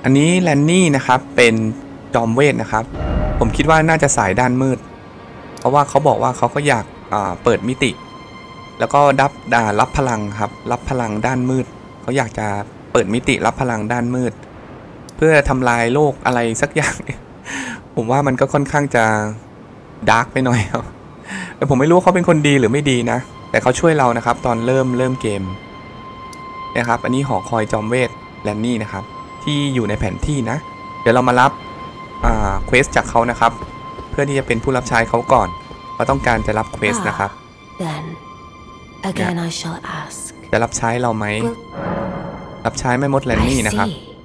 อันนี้แลนนี่นะครับเป็นจอมเวทนะครับผมคิดว่าน่าจะสายด้านมืดเพราะว่าเขาบอกว่าเขาก็อยากเปิดมิติแล้วก็รับพลังครับรับพลังด้านมืดเขาอยากจะเปิดมิติรับพลังด้านมืดเพื่อทำลายโลกอะไรสักอย่าง ผมว่ามันก็ค่อนข้างจะดาร์กไปหน่อยครับแต่ผมไม่รู้ว่าเขาเป็นคนดีหรือไม่ดีนะแต่เขาช่วยเรานะครับตอนเริ่มเกมนะครับอันนี้หอคอยจอมเวทแลนนี่นะครับที่อยู่ในแผนที่นะเดี๋ยวเรามารับเควสจากเขานะครับเพื่อที่จะเป็นผู้รับใช้เขาก่อนเขาต้องการจะรับเควสนะครับ Again I shall ask จะรับใช้เราไหมรับใช้แม่มดแลนนี่นะครับ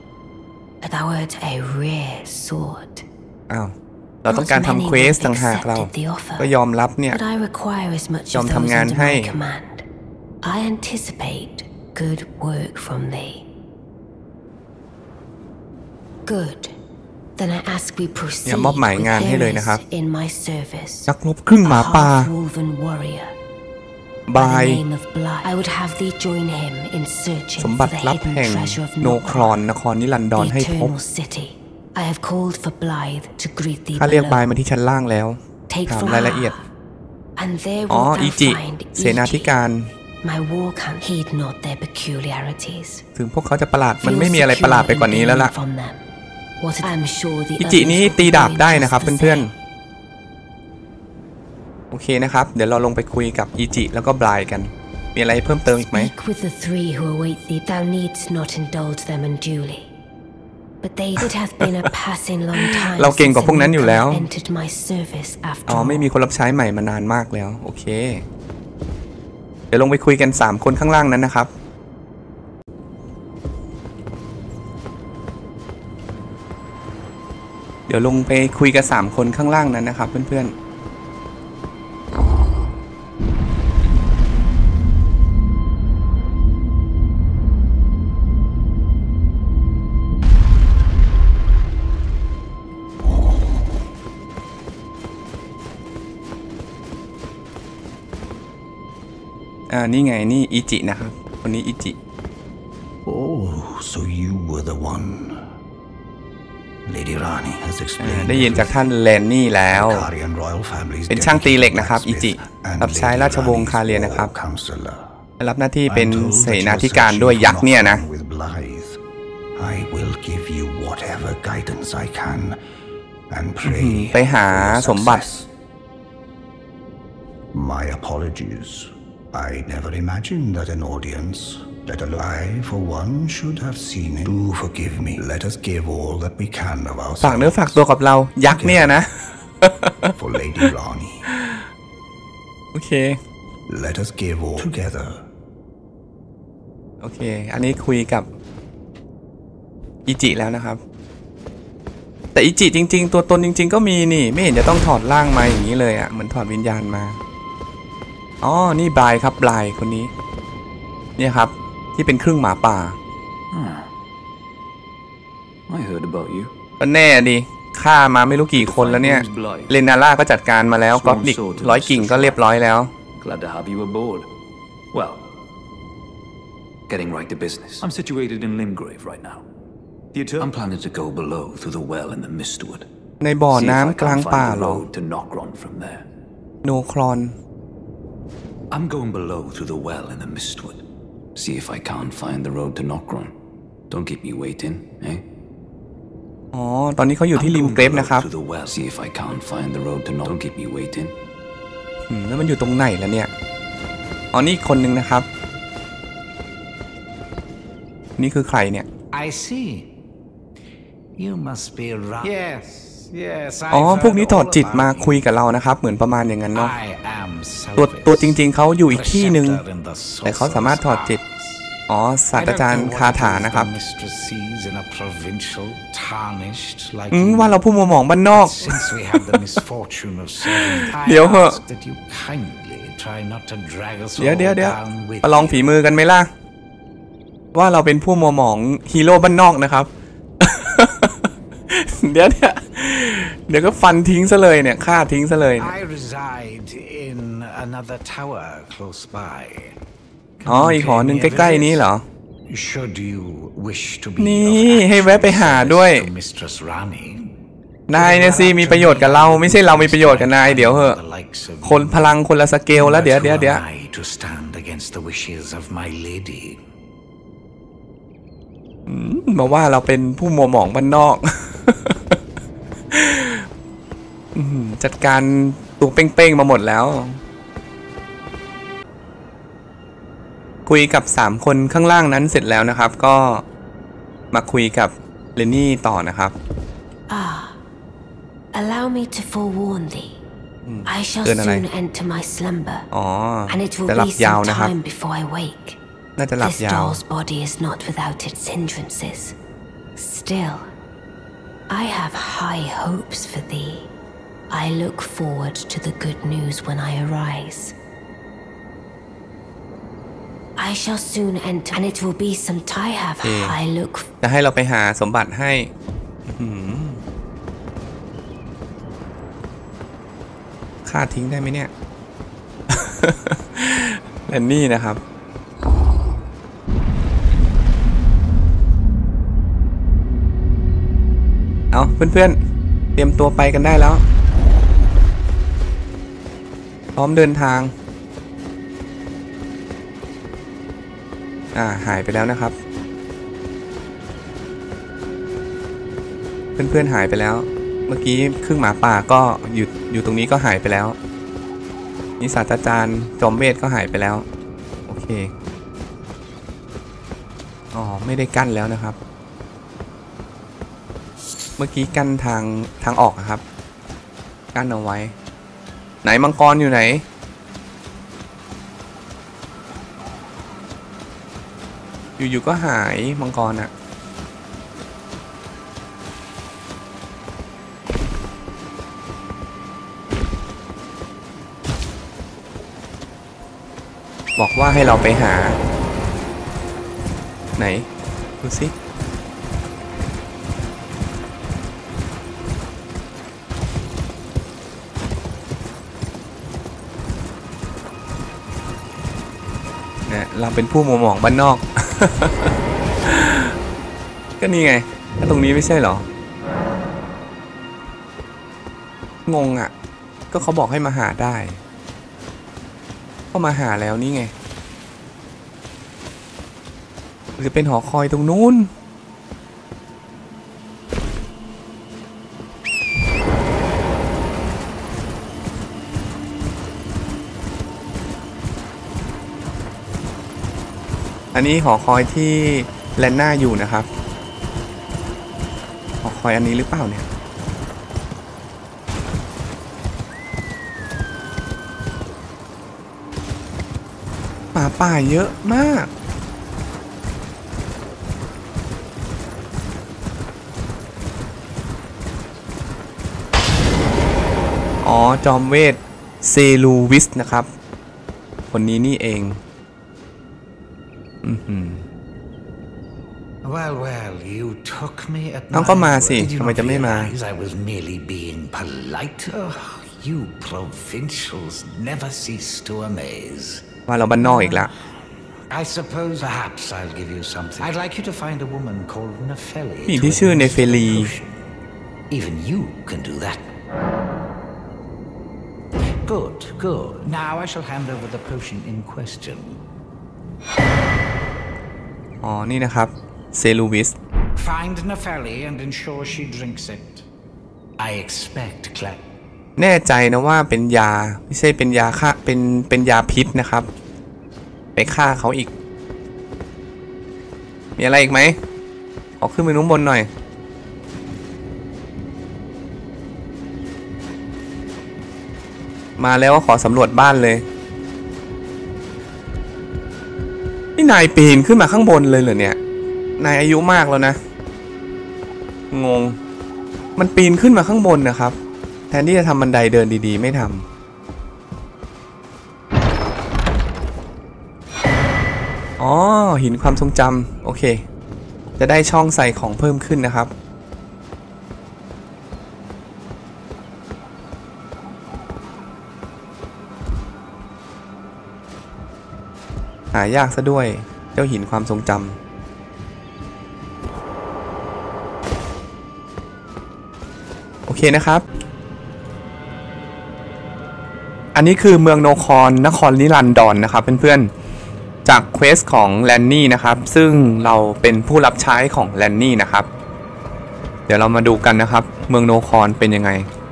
อ้าวเราต้องการทำเควสต่างหากเราก็ยอมรับเนี่ยยอมทำงานให้ I anticipate good work from thee Good Then I ask we proceed มอบหมายงานให้เลยนะครับ in my service นักรบครึ่งหมาป่าบายสมบัติลับแห่งโนครอนนครนิรันดรให้พบข้าเรียกบายมาที่ชั้นล่างแล้วถามรายละเอียดอ๋ออิจิเสนาธิการถึงพวกเขาจะประหลาดมันไม่มีอะไรประหลาดไปกว่านี้แล้วล่ะอิจินี้ตีดาบได้นะครับเพื่อนๆโอเคนะครับเดี๋ยวเราลงไปคุยกับอิจิแล้วก็บลายกันมีอะไรเพิ่มเติมอีกไหมเราเก่งกว่าพวกนั้นอยู่แล้วอ๋อไม่มีคนรับใช้ใหม่มานานมากแล้วโอเคเดี๋ยวลงไปคุยกัน3คนข้างล่างนั้นนะครับเดี๋ยวลงไปคุยกับ3คนข้างล่างนั้นนะครับเพื่อนๆนี่ไงนี่อิจินะครับคนนี้อิจิ Oh so you were the one Lady Rani has explained ได้ยินจากท่านแลนนี่แล้วเป็นช่างตีเหล็กนะครับอิจิรับใช้ราชวงศ์คาเรียนะครับรับหน้าที่เป็นเสนาธิการด้วยยักษ์เนี่ยนะ I will give you whatever guidance I can and pray ไปหาสมบัติ My apologies I never imagined that an audience Let alone I, for one, should have seen it. Do forgive me. Let us give all that we can of ourselves. ฝากเนื้อฝากตัวกับเรายักษ์เนี่ยนะ For Lady Rani. โอเค Let us give all together. โอเคอันนี้คุยกับอิจิแล้วนะครับแต่อิจิจริงๆตัวตนจริงๆก็มีนี่ไม่เห็นจะต้องถอดร่างมาอย่างนี้เลยอ่ะเหมือนถอดวิญญาณมาอ๋อนี่บลายครับบลายคนนี้เนี่ยครับที่เป็นครึ่งหมาป่าก็แน่ดิฆ่ามาไม่รู้กี่คนแล้วเนี่ยเลนาล่าก็จัดการมาแล้วก็ดิก100 กิ่งก็เรียบร้อยแล้ว Getting right to business. I'm situated in Limgrave right now. I'm planning to go below through the well in the Mistwood. ในบ่อน้ำกลางป่าหรอ โนครอน I'm going below through the well in the Mistwood. See if I can't find the road to Nokron. Don't keep me waiting, eh? อ๋อตอนนี้เขาอยู่ที่ริมเกรฟนะครับ See if I can't find the road to Nokron. Don't keep me waiting. แล้วมันอยู่ตรงไหนแล้วเนี่ยอ๋อนี่คนหนึ่งนะครับนี่คือใครเนี่ย I see. You must be right. Yes, yes. อ๋อพวกนี้ถอดจิตมาคุยกับเรานะครับเหมือนประมาณอย่างนั้นเนาะตัวจริงๆเขาอยู่อีกที่หนึ่งแต่เขาสามารถถอดจิตอ๋อศาสตราจารย์คาถานะครับว่าเราผู้มัวหมองบ้านนอก เดี๋ยวเหอะเดี๋ยวมาลองฝีมือกันไหมล่ะว่าเราเป็นผู้มัวหมองฮีโร่บ้านนอกนะครับ เดี๋ยวก็ฟันทิ้งซะเลยเนี่ยฆ่าทิ้งซะเลยอ๋ออีกหอหนึ่งใกล้ๆนี้เหรอ Should you wish to be นี่ให้แวะไปหาด้วย to Mistress Rani, นายเนี่ยสิมีประโยชน์กับเราไม่ใช่เรามีประโยชน์กับนายเดี๋ยวเหอะ the likes of คนพลังคนละสเกลแล้วเดี๋ยว Who am I to stand against the wishes of my lady? มาว่าเราเป็นผู้มัวหมองบ้านนอก จัดการตัวเป้งๆมาหมดแล้ว คุยกับ3คนข้างล่างนั้นเสร็จแล้วนะครับก็มาคุยกับเลนนี่ต่อนะครับ Allow me to forewarn thee. I shall เตือนอะไร soon enter my slumber, อ๋อ and it will จะหลั be บยาว some นะครับ time before I wake. น่าจะหลับ This ยาว doll's body is not without its hindrances. Still, I have high hopes for thee. I look forward to the good news when I arise. I shall soon enter, and it will be some time. I have high look. จะให้เราไปหาสมบัติให้ฆ่าทิ้งได้ไหมเนี่ย เลนนี่นะครับ เอาเพื่อนๆเตรียมตัวไปกันได้แล้ว พร้อมเดินทางหายไปแล้วนะครับ เพื่อนๆหายไปแล้วเมื่อกี้ครึ่งหมาป่าก็อยู่ตรงนี้ก็หายไปแล้วนี่ศาสตราจารย์จอมเวทก็หายไปแล้วโอเคอ๋อไม่ได้กั้นแล้วนะครับเมื่อกี้กั้นทางออกครับกั้นเอาไว้ไหนมังกรอยู่ไหนอยู่ๆก็หายมังกรอะบอกว่าให้เราไปหาไหนดูสิเนี่ยเราเป็นผู้มัวหมองบ้านนอก ก็นี่ไงถ้าตรงนี้ไม่ใช่เหรองงอ่ะก็เขาบอกให้มาหาได้ก็มาหาแล้วนี่ไงหรือเป็นหอคอยตรงนู้นอันนี้หอคอยที่แลนน่าอยู่นะครับหอคอยอันนี้หรือเปล่าเนี่ยหมาป่าเยอะมากอ๋อจอมเวทเซลูวิสนะครับคนนี้นี่เอง Well, you took me at น้องก็มา my สิ word. Did you ทำไม not จะไม่มา realize I was merely being polite? Oh, you provincials never cease to amaze. ว่าเราบ้านนอกอีกแล้ว I suppose perhaps I'll give you something. I'd like you to find a woman called Nefeli. ผู้หญิงที่ชื่อเนเฟลี Even you can do that. Good. Now I shall hand over the potion in question. อ๋อนี่นะครับเซลูวิส Find Nefeli and ensure she drinks it. I expect Clap. แน่ใจนะว่าเป็นยาไม่ใช่เป็นยาฆ่าเป็นยาพิษนะครับไปฆ่าเขาอีกมีอะไรอีกไหมออกขึ้นไปนู้นบนหน่อยมาแล้วขอสำรวจบ้านเลยนี่นายปีนขึ้นมาข้างบนเลยเหรอเนี่ยนายอายุมากแล้วนะงงมันปีนขึ้นมาข้างบนนะครับแทนที่จะทำบันไดเดินดีๆไม่ทำอ๋อหินความทรงจำโอเคจะได้ช่องใส่ของเพิ่มขึ้นนะครับหายากซะด้วยเจ้าหินความทรงจเคนะครับอันนี้คือเมืองโนคอนนครนิรันดรนะครับเพื่อนๆจากเควสของแลนนี่นะครับซึ่งเราเป็นผู้รับใช้ของแลนนี่นะครับเดี๋ยวเรามาดูกันนะครับเมืองโนคอนเป็นยังไง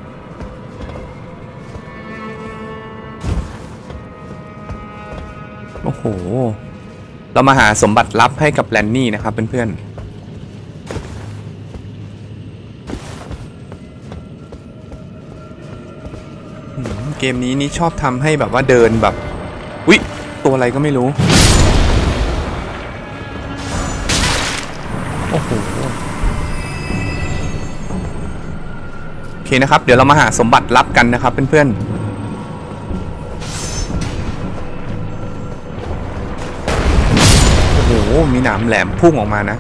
โอ้โหเรามาหาสมบัติลับให้กับแลนนี่นะครับเพื่อนๆเกมนี้นี่ชอบทำให้แบบว่าเดินแบบอุ๊ยตัวอะไรก็ไม่รู้โอ้โหโอเคนะครับเดี๋ยวเรามาหาสมบัติลับกันนะครับเพื่อนๆโอ้โหมีหนามแหลมพุ่งออกมานะ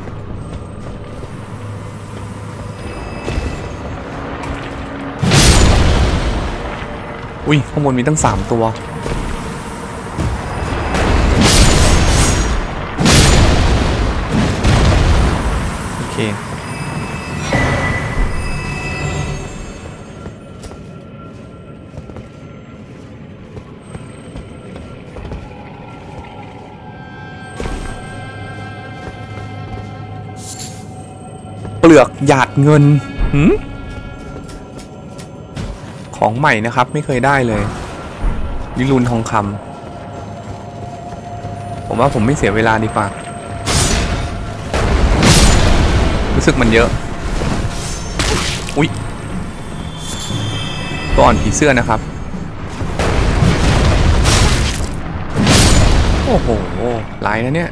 อุ้ยข้างบนมีตั้ง3ตัวโอเคเปลือกหยาดเงินของใหม่นะครับไม่เคยได้เลยวิรุณทองคำผมว่าผมไม่เสียเวลาดีกว่ารู้สึกมันเยอะอุ๊ยตัวอ่อนผีเสื้อนะครับโอ้โหหลายนะเนี่ย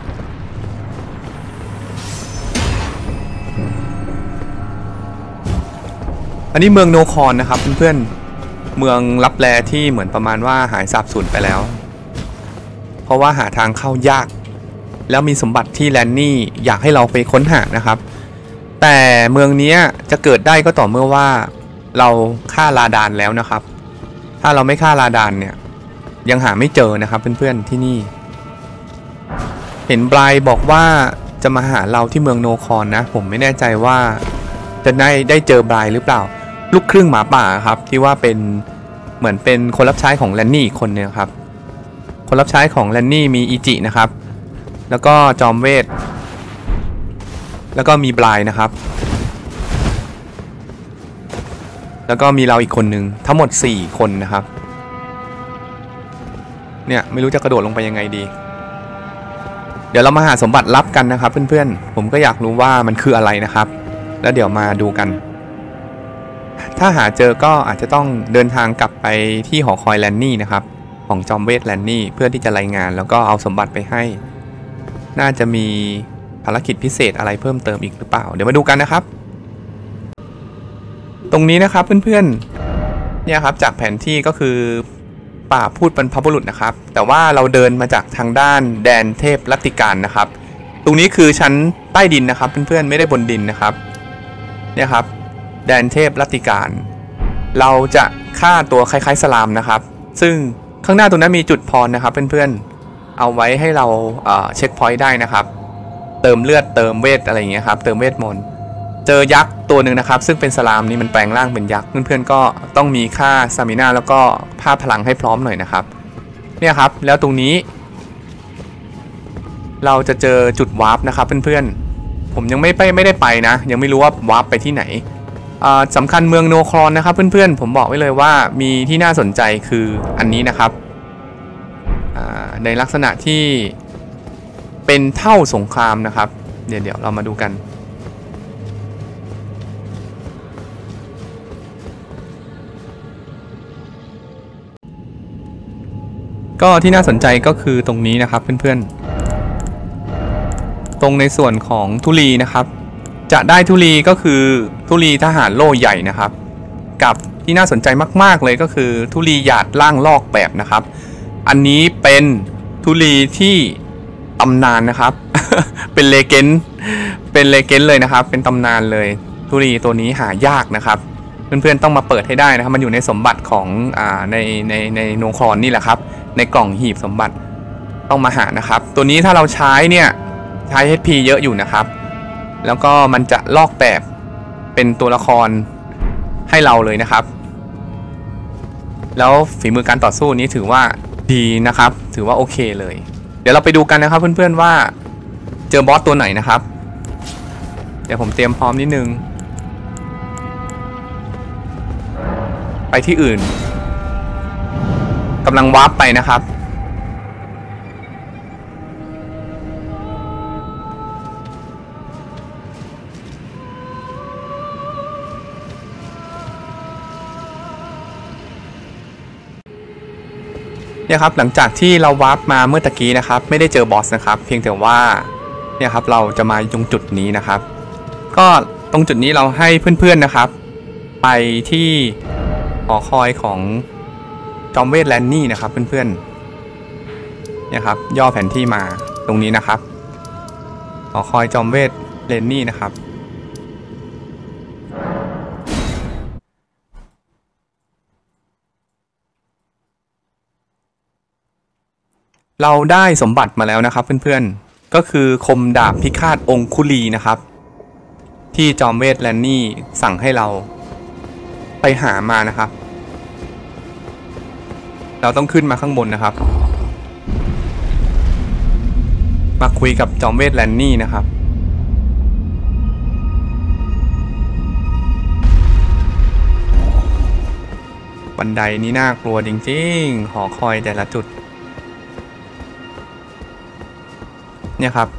อันนี้เมืองโนคอนนะครับเพื่อนๆเมืองลับแลที่เหมือนประมาณว่าหายสาบสูญไปแล้วเพราะว่าหาทางเข้ายากแล้วมีสมบัติที่แลนนี่อยากให้เราไปค้นหานะครับแต่เมืองนี้จะเกิดได้ก็ต่อเมื่อว่าเราฆ่าลาดานแล้วนะครับถ้าเราไม่ฆ่าลาดานเนี่ยยังหาไม่เจอนะครับเพื่อนๆที่นี่เห็นไบรท์บอกว่าจะมาหาเราที่เมืองโนคอนนะผมไม่แน่ใจว่าจะได้เจอไบรท์หรือเปล่าลูกครึ่งหมาป่าครับที่ว่าเป็นเหมือนเป็นคนรับใช้ของแลนนี่อีกคนนึงครับคนรับใช้ของแลนนี่มีอิจินะครับแล้วก็จอมเวทแล้วก็มีไบรท์นะครับแล้วก็มีเราอีกคนนึงทั้งหมด4คนนะครับเนี่ยไม่รู้จะกระโดดลงไปยังไงดีเดี๋ยวเรามาหาสมบัติลับกันนะครับเพื่อนๆผมก็อยากรู้ว่ามันคืออะไรนะครับแล้วเดี๋ยวมาดูกันถ้าหาเจอก็อาจจะต้องเดินทางกลับไปที่หอคอยแลนนี่นะครับของจอมเวทแลนนี่เพื่อที่จะรายงานแล้วก็เอาสมบัติไปให้น่าจะมีภารกิจพิเศษอะไรเพิ่มเติมอีกหรือเปล่าเดี๋ยวมาดูกันนะครับตรงนี้นะครับเพื่อนๆเนี่ยครับจากแผนที่ก็คือป่าพูดบรรพบุรุษนะครับแต่ว่าเราเดินมาจากทางด้านแดนเทพรัตติการนะครับตรงนี้คือชั้นใต้ดินนะครับเพื่อนๆไม่ได้บนดินนะครับเนี่ยครับแดนเทพรัตติการเราจะฆ่าตัวคล้ายๆสลามนะครับซึ่งข้างหน้าตรงนั้นมีจุดพรนะครับเพื่อนๆเอาไว้ให้เราเช็คพอยต์ได้นะครับเติมเลือดเติมเวทอะไรอย่างเงี้ยครับเติมเวทมนต์เจอยักษ์ตัวหนึ่งนะครับซึ่งเป็นสลามนี่มันแปลงร่างเป็นยักษ์เพื่อนๆก็ต้องมีค่าสตามิน่าแล้วก็ภาพพลังให้พร้อมหน่อยนะครับเนี่ยครับแล้วตรงนี้เราจะเจอจุดวาร์ปนะครับเพื่อนๆผมยังไม่ได้ไปนะยังไม่รู้ว่าวาร์ปไปที่ไหนสำคัญเมืองโนคอนนะครับเพื่อนๆผมบอกไว้เลยว่ามีที่น่าสนใจคืออันนี้นะครับในลักษณะที่เป็นเท่าสงครามนะครับเดี๋ยวเรามาดูกันก็ที่น่าสนใจก็คือตรงนี้นะครับเพื่อนๆตรงในส่วนของธุลีนะครับจะได้ธุลีก็คือธุลีทหารโล่ใหญ่นะครับกับที่น่าสนใจมากๆเลยก็คือธุลีหยาดล่างลอกแบบนะครับอันนี้เป็นธุลีที่ตำนานนะครับ เป็นเลเจนด์เลยนะครับเป็นตำนานเลยธุลีตัวนี้หายากนะครับเพื่อนๆต้องมาเปิดให้ได้นะครับมันอยู่ในสมบัติของในโนคอนนี่แหละครับในกล่องหีบสมบัติต้องมาหานะครับตัวนี้ถ้าเราใช้เนี่ยใช้ HP เยอะอยู่นะครับแล้วก็มันจะลอกแบบเป็นตัวละครให้เราเลยนะครับแล้วฝีมือการต่อสู้นี้ถือว่าดีนะครับถือว่าโอเคเลยเดี๋ยวเราไปดูกันนะครับเพื่อนๆว่าเจอบอสตัวไหนนะครับเดี๋ยวผมเตรียมพร้อมนิดนึงไปที่อื่นกำลังวาร์ปไปนะครับเนี่ยครับหลังจากที่เราวาร์ปมาเมื่อตะกี้นะครับไม่ได้เจอบอสนะครับเพียงแต่ว่าเนี่ยครับเราจะมาตรงจุดนี้นะครับก็ตรงจุดนี้เราให้เพื่อนๆนะครับไปที่หอคอยของจอมเวทแลนนี่นะครับเพื่อนๆเนี่ยครับย่อแผนที่มาตรงนี้นะครับหอคอยจอมเวทแลนนี่นะครับเราได้สมบัติมาแล้วนะครับเพื่อนๆก็คือคมดาบพิฆาตองคุลีนะครับที่จอมเวทแลนนี่สั่งให้เราไปหามานะครับเราต้องขึ้นมาข้างบนนะครับมาคุยกับจอมเวทแลนนี่นะครับบันไดนี้น่ากลัวจริงๆหอคอยแต่ละจุดเนี่ยครับ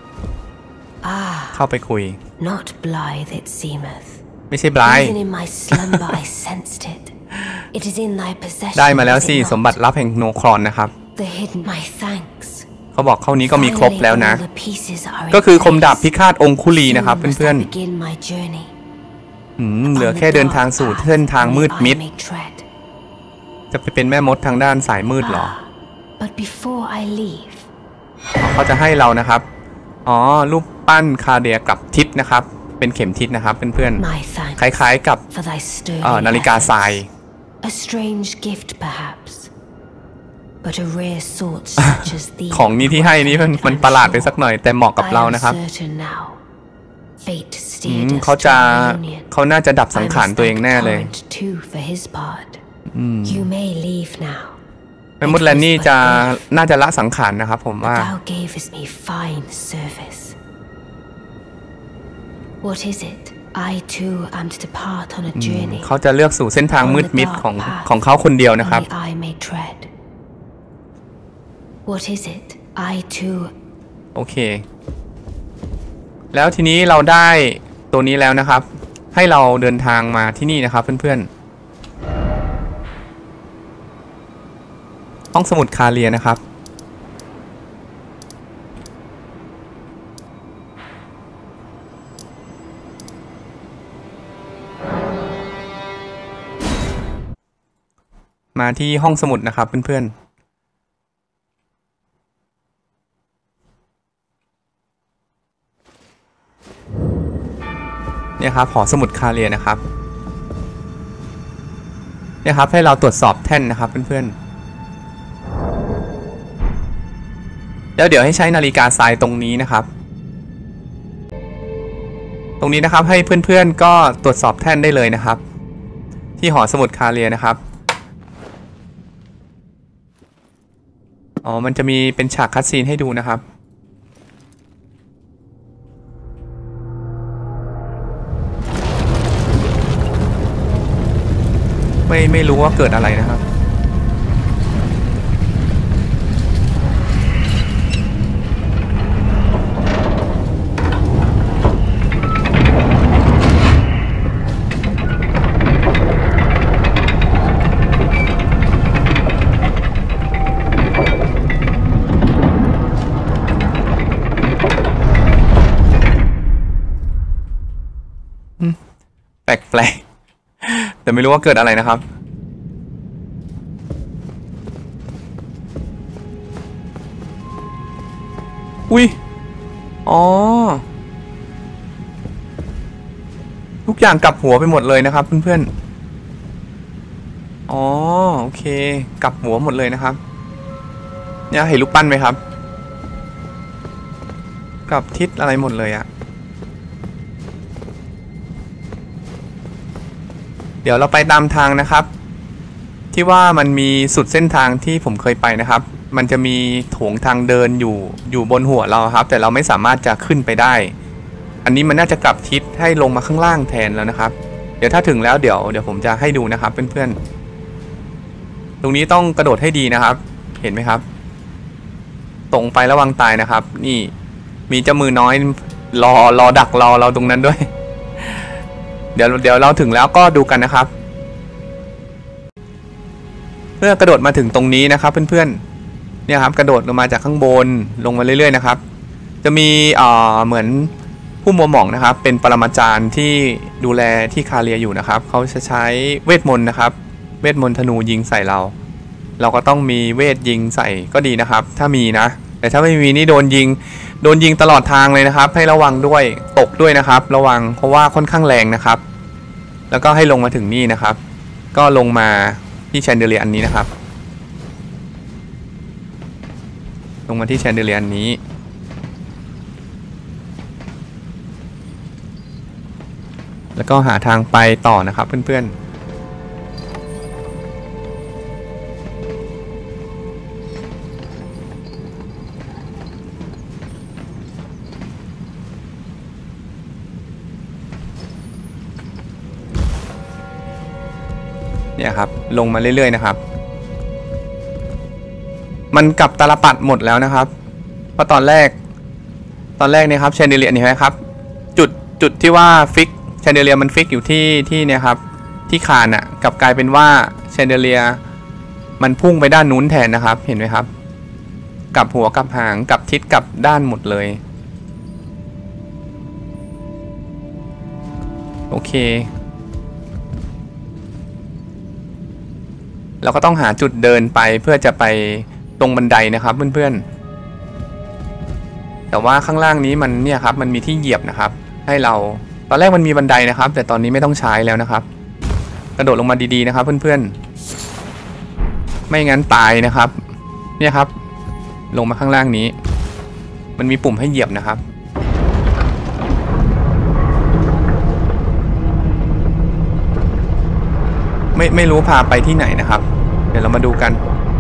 เข้าไปคุย Not blithe it seemeth. ไม่ใช่บลาย Even in my slumber I sensed it. It is in thy possession. ได้มาแล้วสิสมบัติลับแห่งโนครอนนะครับ The hidden my thanks. เขาบอกเข้านี้ก็มีครบแล้วนะ Finally, all the pieces are in ก็คือคมดาบ place. พิฆาตองคุลีนะครับ Soon must เพื่อน I begin my journey. ๆเหลือแค่เดินทางสู่เส้นทางมืดมิด I may tread. จะไปเป็นแม่มดทางด้านสายมืดเหรอ But before I leave, เขาจะให้เรานะครับอ๋อรูปปั้นคาเดียกับทิศนะครับเป็นเข็มทิศนะครับเพื่อน my thanks ๆคล้ายๆกับ for thy sturdy นาฬิกาทราย efforts. A strange gift perhaps, but a rare sort such as thee. ของนี้ที่ให้นี้มันประหลาดไปสักหน่อยแต่เหมาะกับเรานะครับ I am certain now. Fate steered us เขา to จะ reunion. เขาน่าจะดับสัง I ขาร must ตัวเอง thank แน่เลย Torrent too for his part. You may leave now. แม่มดแลนนี่จะน่าจะละสังขารนะครับผมว่า Thou gavest me fine service. What is it? I too am to depart on a journey. เขาจะเลือกสู่เส้นทางมืดมิดของเขาคนเดียวนะครับ Only I may tread. What is it? I too. โอเคแล้วทีนี้เราได้ตัวนี้แล้วนะครับให้เราเดินทางมาที่นี่นะครับเพื่อนๆห้องสมุดคาเลียนะครับมาที่ห้องสมุดนะครับเพื่อนๆเนี่ยครับหอสมุดคาเลียนะครับเนี่ยครับให้เราตรวจสอบแท่นนะครับเพื่อนๆแล้วเดี๋ยวให้ใช้นาฬิกาทรายตรงนี้นะครับตรงนี้นะครับให้เพื่อนๆก็ตรวจสอบแท่นได้เลยนะครับที่หอสมุดคาเลียนะครับอ๋อมันจะมีเป็นฉากคัตซีนให้ดูนะครับไม่รู้ว่าเกิดอะไรนะครับ แปลกๆแต่ไม่รู้ว่าเกิดอะไรนะครับอุ้ยอ๋อทุกอย่างกลับหัวไปหมดเลยนะครับเพื่อนๆอ๋อโอเคกลับหัวหมดเลยนะครับเนี่ยเห็นรูปปั้นไหมครับกลับทิศอะไรหมดเลยอะเดี๋ยวเราไปตามทางนะครับที่ว่ามันมีสุดเส้นทางที่ผมเคยไปนะครับมันจะมีโถงทางเดินอยู่บนหัวเราครับแต่เราไม่สามารถจะขึ้นไปได้อันนี้มันน่าจะกลับทิศให้ลงมาข้างล่างแทนแล้วนะครับเดี๋ยวถ้าถึงแล้วเดี๋ยวผมจะให้ดูนะครับเพื่อนๆตรงนี้ต้องกระโดดให้ดีนะครับเห็นไหมครับตรงไประวังตายนะครับนี่มีเจ้ามือน้อยรอดักเราตรงนั้นด้วยเดี๋ยวเราถึงแล้วก็ดูกันนะครับเมื่อกระโดดมาถึงตรงนี้นะครับเพื่อนๆเนี่ยครับกระโดดลงมาจากข้างบนลงมาเรื่อยๆนะครับจะมีเหมือนผู้มัวหม่องนะครับเป็นปรมาจารย์ที่ดูแลที่คาเรียอยู่นะครับเขาจะใช้เวทมนต์นะครับเวทมนต์ธนูยิงใส่เราก็ต้องมีเวทยิงใส่ก็ดีนะครับถ้ามีนะแต่ถ้าไม่มีนี่โดนยิงตลอดทางเลยนะครับให้ระวังด้วยตกด้วยนะครับระวังเพราะว่าค่อนข้างแรงนะครับแล้วก็ให้ลงมาถึงนี่นะครับก็ลงมาที่แชนเดเลียร์อันนี้นะครับลงมาที่แชนเดเลียร์อันนี้แล้วก็หาทางไปต่อนะครับเพื่อนๆเนี่ยครับลงมาเรื่อยๆนะครับมันกลับตาลปัดหมดแล้วนะครับเพราะตอนแรกเนี่ยครับแชนเดเลียร์นี่ไหมครับจุดที่ว่าฟิกแชนเดเลียร์มันฟิกอยู่ที่เนี่ยครับที่คานอ่ะกลับกลายเป็นว่าแชนเดเลียร์มันพุ่งไปด้านนู้นแทนนะครับเห็นไหมครับกลับหัวกลับหางกลับทิศกลับด้านหมดเลยโอเคเราก็ต้องหาจุดเดินไปเพื่อจะไปตรงบันไดนะครับเพื่อนๆแต่ว่าข้างล่างนี้มันเนี่ยครับมันมีที่เหยียบนะครับให้เราตอนแรกมันมีบันไดนะครับแต่ตอนนี้ไม่ต้องใช้แล้วนะครับกระโดดลงมาดีๆนะครับเพื่อนๆไม่งั้นตายนะครับเนี่ยครับลงมาข้างล่างนี้มันมีปุ่มให้เหยียบนะครับไม่รู้พาไปที่ไหนนะครับเดี๋ยวเรามาดูกัน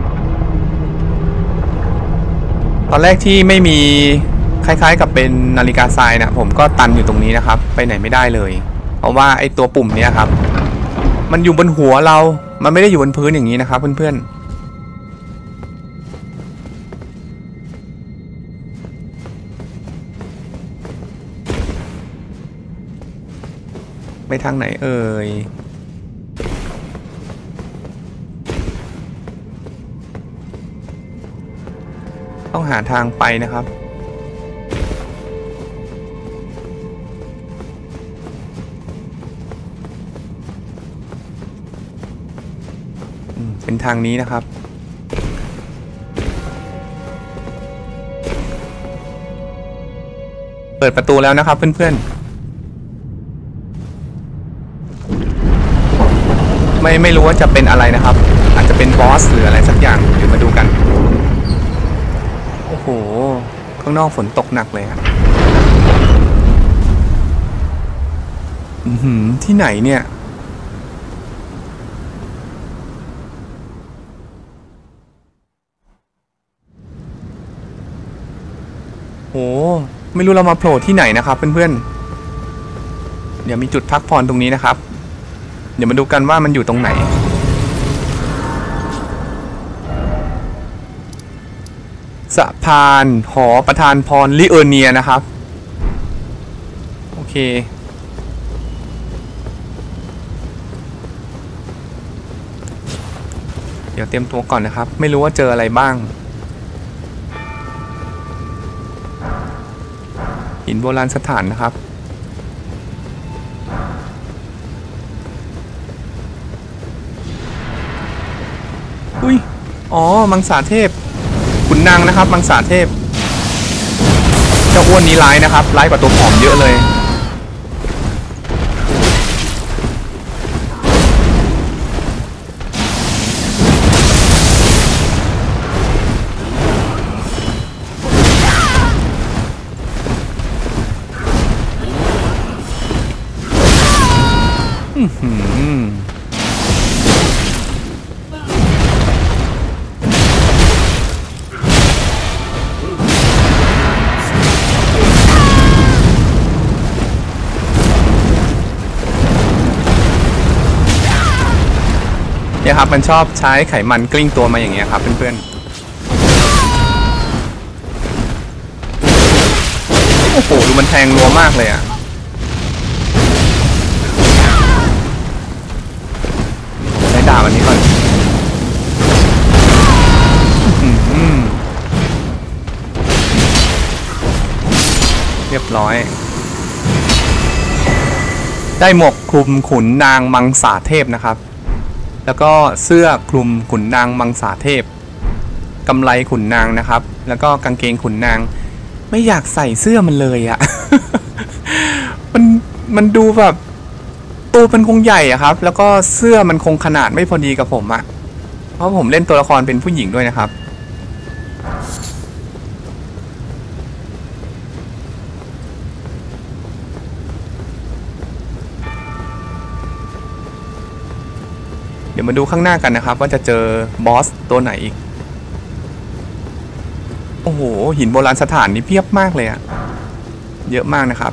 ตอนแรกที่ไม่มีคล้ายๆกับเป็นนาฬิกาทรายนะผมก็ตันอยู่ตรงนี้นะครับไปไหนไม่ได้เลยเพราะว่าไอ้ตัวปุ่มเนี้ยครับมันอยู่บนหัวเรามันไม่ได้อยู่บนพื้นอย่างนี้นะครับเพื่อนๆไปทางไหนเอ่ยต้องหาทางไปนะครับเป็นทางนี้นะครับเปิดประตูแล้วนะครับเพื่อนๆไม่รู้ว่าจะเป็นอะไรนะครับอาจจะเป็นบอสหรืออะไรสักอย่างเดี๋ยวมาดูกันโอ้โหข้างนอกฝนตกหนักเลยครับที่ไหนเนี่ยโอ้ไม่รู้เรามาโผล่ที่ไหนนะครับเพื่อนๆเดี๋ยวมีจุดพักผ่อนตรงนี้นะครับเดี๋ยวมาดูกันว่ามันอยู่ตรงไหนสะพานหอประธานพรลิเออร์เนียนะครับโอเคเดี๋ยวเตรียมตัวก่อนนะครับไม่รู้ว่าเจออะไรบ้างหินโบราณสถานนะครับอุ้ยอ๋อมังสาเทพขุนนางนะครับมังสาเทพเจ้าอ้วนนี้ร้ายนะครับร้ายกว่าตัวผอมเยอะเลยเนี่ยครับมันชอบใช้ไขมันกลิ้งตัวมาอย่างเงี้ยครับเพื่อนๆโอ้โหดูมันแทงรัวมากเลยอ่ะใช้ดาบอันนี้ก่อนเรียบร้อยได้หมวกคลุมขุนนางมังสาเทพนะครับแล้วก็เสื้อคลุมขุนนางมังสาเทพกำไลขุนนางนะครับแล้วก็กางเกงขุนนางไม่อยากใส่เสื้อมันเลยอะ มันดูแบบตัวมันคงใหญ่อะครับแล้วก็เสื้อมันคงขนาดไม่พอดีกับผมอะเพราะผมเล่นตัวละครเป็นผู้หญิงด้วยนะครับเดี๋ยวมาดูข้างหน้ากันนะครับว่าจะเจอบอสตัวไหนอีกโอ้โหหินโบราณสถานนี่เพียบมากเลยอะเยอะมากนะครับ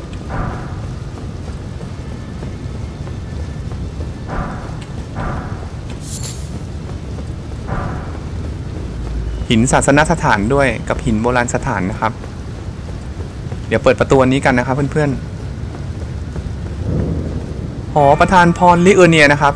หินศาสนสถานด้วยกับหินโบราณสถานนะครับเดี๋ยวเปิดประตูนี้กันนะครับเพื่อนๆหอประธานพรลิเอเนียนะครับ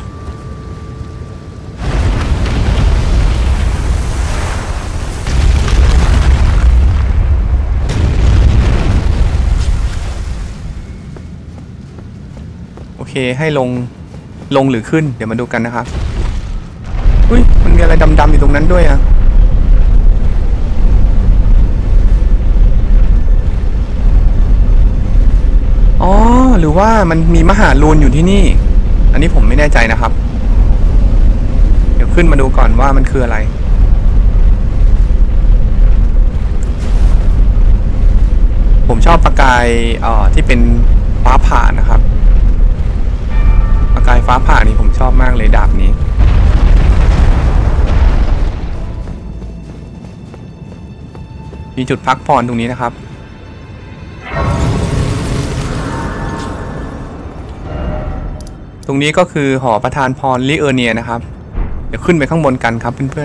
โอเคให้ลงหรือขึ้นเดี๋ยวมาดูกันนะครับอุ้ยมันมีอะไรดำๆอยู่ตรงนั้นด้วยอะอ๋อหรือว่ามันมีมหาลูนอยู่ที่นี่อันนี้ผมไม่แน่ใจนะครับเดี๋ยวขึ้นมาดูก่อนว่ามันคืออะไรผมชอบประกายที่เป็นฟ้าผ่านะครับประกายฟ้าผ่านี่ผมชอบมากเลยดาบนี้มีจุดพักผ่อนตรงนี้นะครับตรงนี้ก็คือหอประธานพรลิเอเนียนะครับเดี๋ยวขึ้นไปข้างบนกันครับเพื่อน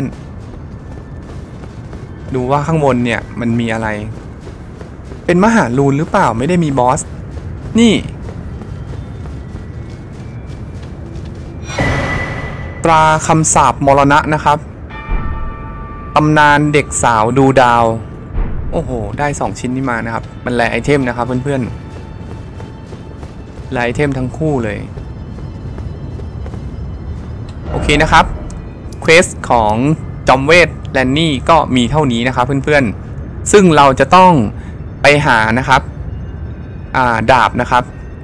ๆดูว่าข้างบนเนี่ยมันมีอะไรเป็นมหาลูนหรือเปล่าไม่ได้มีบอสนี่ตราคำสาปมรณะนะครับตำนานเด็กสาวดูดาวโอ้โหได้2ชิ้นนี้มานะครับมันแลไอเทมนะครับเพื่อนๆแลไอเทมทั้งคู่เลยโอเคนะครับเควสของจอมเวทแลนนี่ก็มีเท่านี้นะครับเพื่อนๆซึ่งเราจะต้องไปหานะครับดาบนะครับ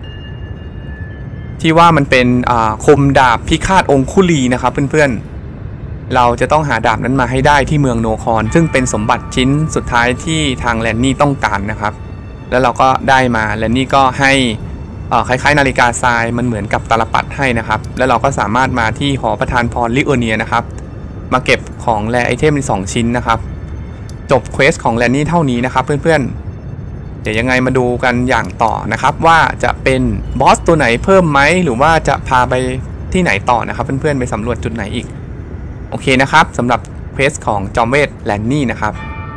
ที่ว่ามันเป็นคมดาบพิฆาตองคุลีนะครับเพื่อนๆเราจะต้องหาดาบนั้นมาให้ได้ที่เมืองโนคอนซึ่งเป็นสมบัติชิ้นสุดท้ายที่ทางแลนนี่ต้องการนะครับแล้วเราก็ได้มาแลนนี่ก็ให้คล้ายๆนาฬิกาทรายมันเหมือนกับตาลปัดให้นะครับแล้วเราก็สามารถมาที่หอประธานพรลิเอเนียนะครับมาเก็บของแลไอเทมเป็น2ชิ้นนะครับจบเควสของแลนนี่เท่านี้นะครับเพื่อนๆเดี๋ยวยังไงมาดูกันอย่างต่อนะครับว่าจะเป็นบอสตัวไหนเพิ่มไหมหรือว่าจะพาไปที่ไหนต่อนะครับเพื่อนๆไปสำรวจจุดไหนอีกโอเคนะครับสำหรับเควสของจอมเวทแลนนี่นะครับ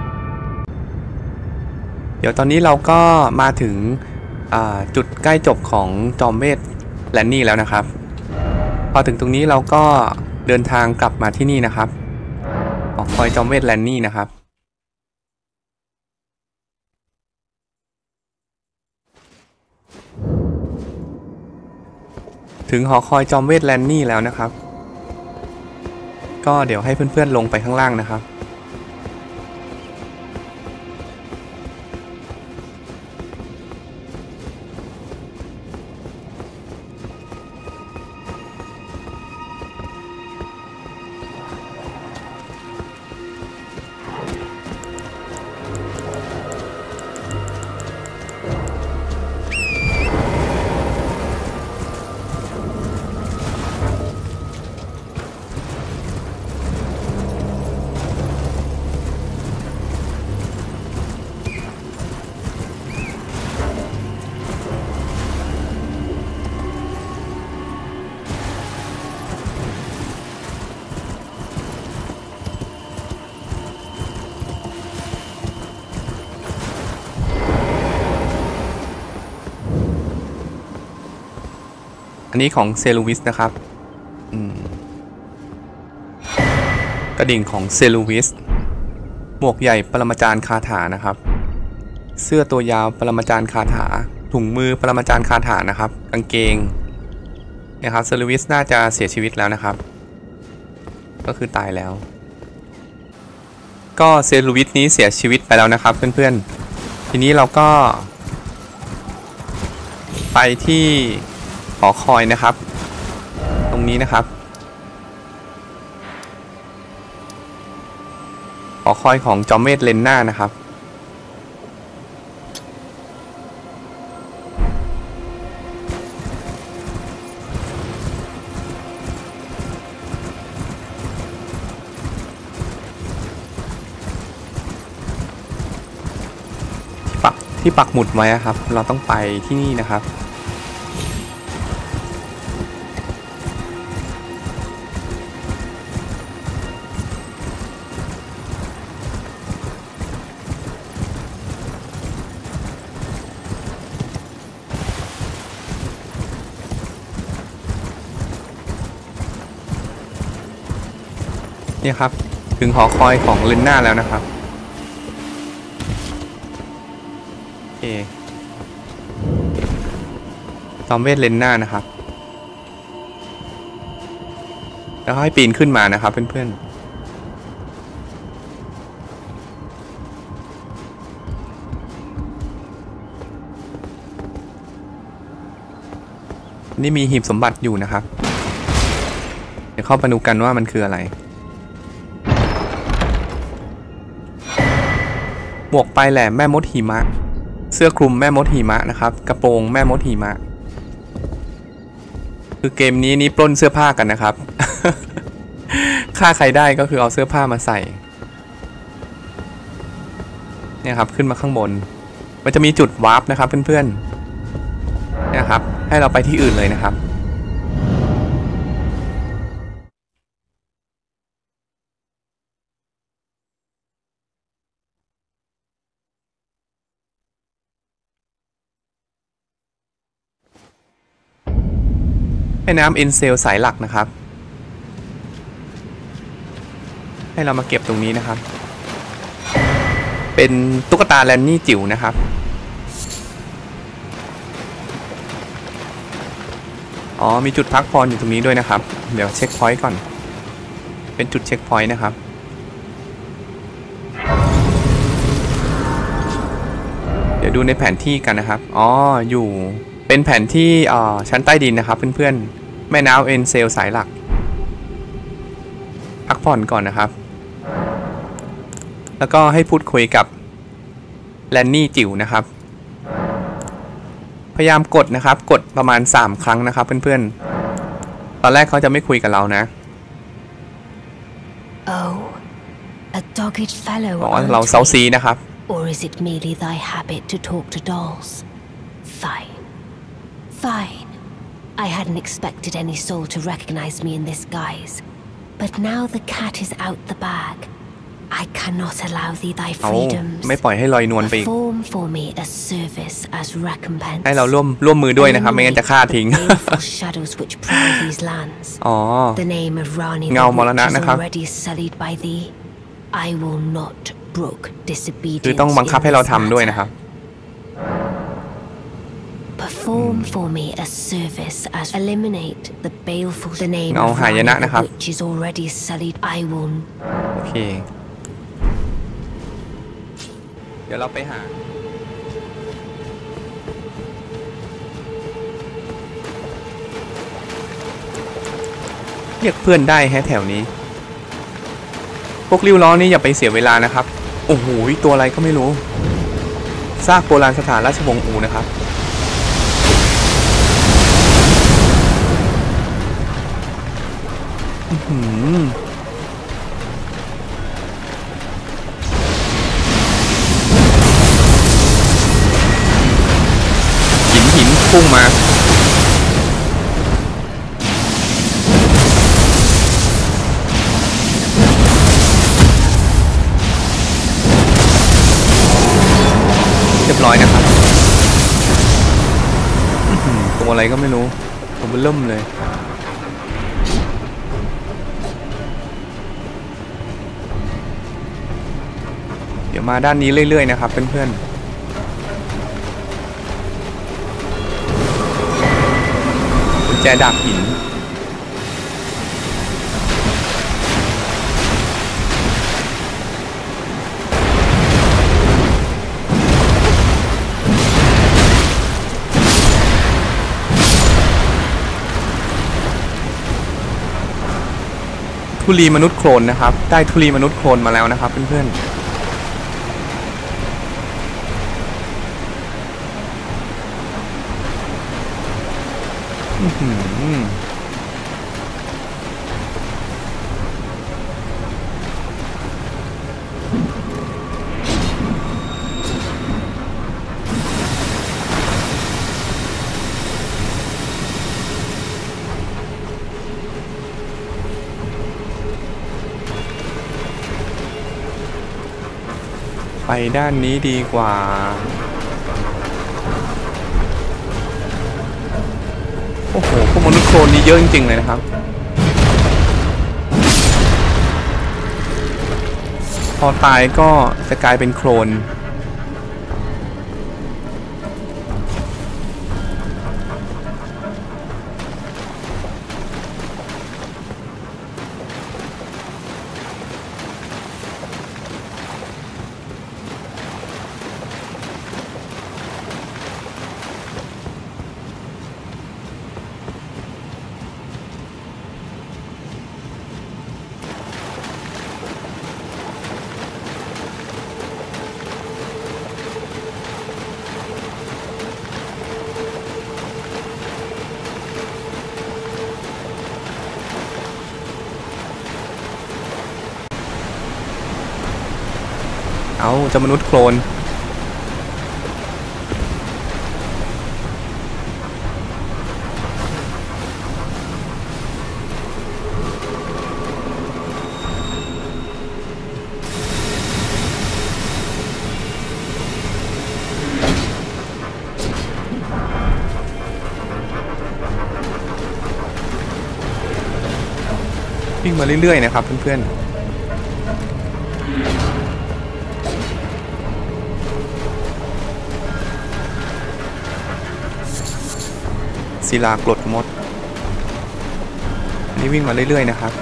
เดี๋ยวตอนนี้เราก็มาถึงจุดใกล้จบของจอมเวทแลนนี่แล้วนะครับพอถึงตรงนี้เราก็เดินทางกลับมาที่นี่นะครับหอคอยจอมเวทแลนนี่นะครับถึงหอคอยจอมเวทแลนนี่แล้วนะครับก็เดี๋ยวให้เพื่อนๆลงไปข้างล่างนะครับอันนี้ของเซลูวิสนะครับกระดิ่งของเซลูวิสหมวกใหญ่ปรมาจารย์คาถานะครับเสื้อตัวยาวปรมาจารย์คาถาถุงมือปรมาจารย์คาถานะครับกางเกงนะครับเซลูวิสน่าจะเสียชีวิตแล้วนะครับก็คือตายแล้วก็เซลูวิสนี้เสียชีวิตไปแล้วนะครับเพื่อนๆทีนี้เราก็ไปที่หอคอยนะครับตรงนี้นะครับหอคอยของจอมเวทเลนน่านะครับที่ปักหมุดไว้ครับเราต้องไปที่นี่นะครับนี่ครับถึงหอคอยของเลนน่าแล้วนะครับจอมเวทเลนน่านะครับแล้วให้ปีนขึ้นมานะครับเพื่อนๆนี่มีหีบสมบัติอยู่นะครับเดี๋ยวเข้าไปดูกันว่ามันคืออะไรหมวกปลายแหลมแม่มดหิมะเสื้อคลุมแม่มดหิมะนะครับกระโปรงแม่มดหิมะคือเกมนี้ปล้นเสื้อผ้ากันนะครับ ฆ่าใครได้ก็คือเอาเสื้อผ้ามาใส่เนี่ยครับขึ้นมาข้างบนมันจะมีจุดวาร์ปนะครับเพื่อนๆเนี่ยครับให้เราไปที่อื่นเลยนะครับแม่น้ำเอ็นเซลสายหลักนะครับให้เรามาเก็บตรงนี้นะครับเป็นตุ๊กตาแลนนี่จิ๋วนะครับอ๋อมีจุดพักพรอยู่ตรงนี้ด้วยนะครับเดี๋ยวเช็คพอยต์ก่อนเป็นจุดเช็คพอยต์นะครับเดี๋ยวดูในแผนที่กันนะครับอ๋ออยู่เป็นแผนที่ชั้นใต้ดินนะครับเพื่อนๆแม่น้ำเอ็นเซลสายหลักพักผ่อนก่อนนะครับแล้วก็ให้พูดคุยกับแลนนี่จิ๋วนะครับพยายามกดนะครับกดประมาณ3ครั้งนะครับเพื่อนๆตอนแรกเขาจะไม่คุยกับเรานะ Oh, a dogged fellow บอกว่าเราเซาซีนะครับ Or is it merely thy habit to talk to dolls? Fine. I hadn't expected any soul to recognize me in this guise. But now the cat is out the bag. I cannot allow thee thy freedoms. ไม่ปล่อยให้ลอยนวลไปอีก Perform for me a service as recompense. ให้เราร่วมมือด้วยนะครับไม่งั้นจะฆ่าทิ้ง shadows which prowl these lands. อ๋อ The name of Rani เงามรณะ is นะครับ already sullied by thee. I will not brook disobedience. คือต้องบังคับให้เราทำด้วยนะครับ Perform for me a service as eliminate the baleful the name เงา of หายนะ Rani นะครับ which is already sullied. I will. โอเคเดี๋ยวเราไปหาเรียกเพื่อนได้แฮะแถวนี้พวกริ้วล้อนี่อย่าไปเสียเวลานะครับโอ้โหตัวอะไรก็ไม่รู้ซากโบราณสถานราชวงศ์อูนะครับหินพุ่งมาเรียบร้อยนะครับตัวอะไรก็ไม่รู้ตัวเบิ่มเลย เดี๋ยวมาด้านนี้เรื่อยๆนะครับเพื่อนๆกุญแจดาบหินทุลีมนุษย์โคลนนะครับได้ทุลีมนุษย์โคลนมาแล้วนะครับเพื่อนไปด้านนี้ดีกว่าโอ้โหพวกมนุษย์โคลนนี่เยอะจริงๆเลยนะครับพอตายก็จะกลายเป็นโคลนเอาจะมนุษย์โคลนวิ่งมาเรื่อยๆนะครับเพื่อนๆศิลากรดมดนี่วิ่งมาเรื่อยๆนะครับ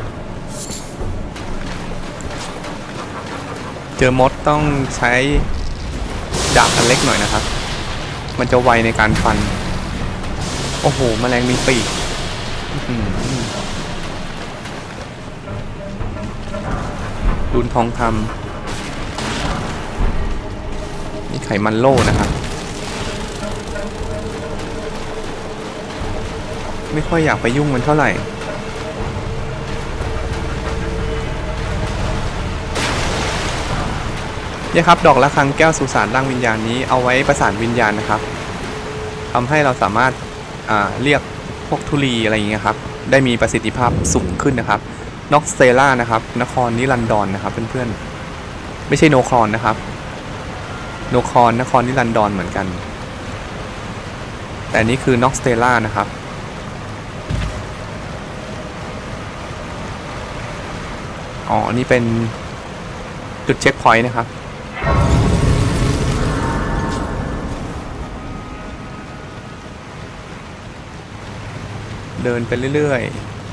เจอมดต้องใช้ดาบอันเล็กหน่อยนะครับมันจะไวในการฟันโอ้โหแมลงมีปีกรุนทองคำนี่ไขมันโล่นะครับไม่ค่อยอยากไปยุ่งมันเท่าไหร่เนี่ยครับดอกระฆังแก้วสุสานร่างวิญญาณนี้เอาไว้ประสานวิญญาณนะครับทำให้เราสามารถเรียกพวกธุลีอะไรอย่างเงี้ยครับได้มีประสิทธิภาพสูงขึ้นนะครับน็อกสเตล่านะครับนครนิรันดรนะครับเพื่อนๆไม่ใช่โนครนะครับโนครนครนิรันดรเหมือนกันแต่นี่คือน็อกสเตล่านะครับอ๋อนี่เป็นจุดเช็คพอยต์นะครับเดินไปเรื่อย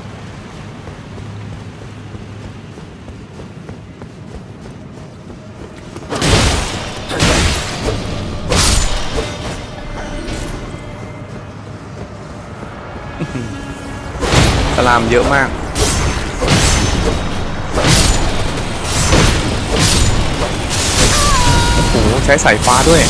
ๆสลามเยอะมากโอ้โหใช้สายฟ้าด้วย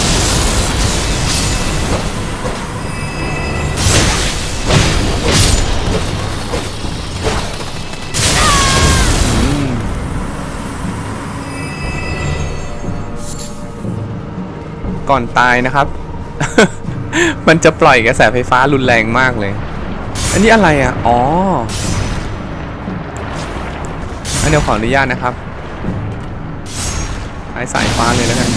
ก่อนตายนะครับ มันจะปล่อยกระแสไฟฟ้ารุนแรงมากเลยอันนี้อะไรอ่ะอ๋ออันเดี๋ยวขออนุญาตนะครับใช้สายฟ้าเลยแล้วกัน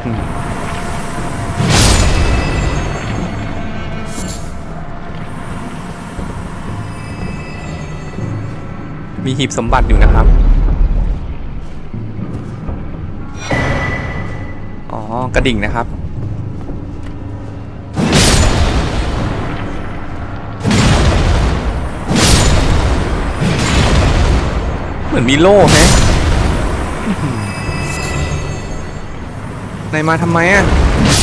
มีหีบสมบัติอยู่นะครับอ๋อกระดิ่งนะครับเหมือนมีโล่ไหมนายมาทำไมอ่ะ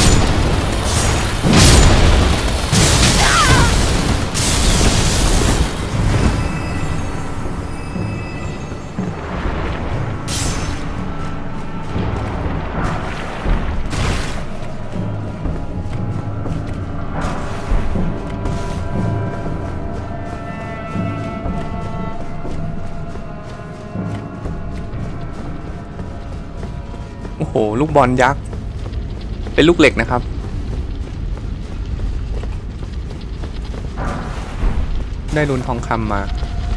โอ้โหลูกบอลยักษ์เป็นลูกเหล็กนะครับได้รุนทองคำมา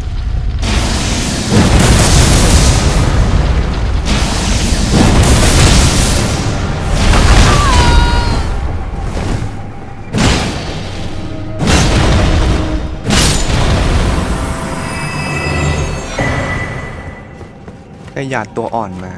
ได้หยาดตัวอ่อนมา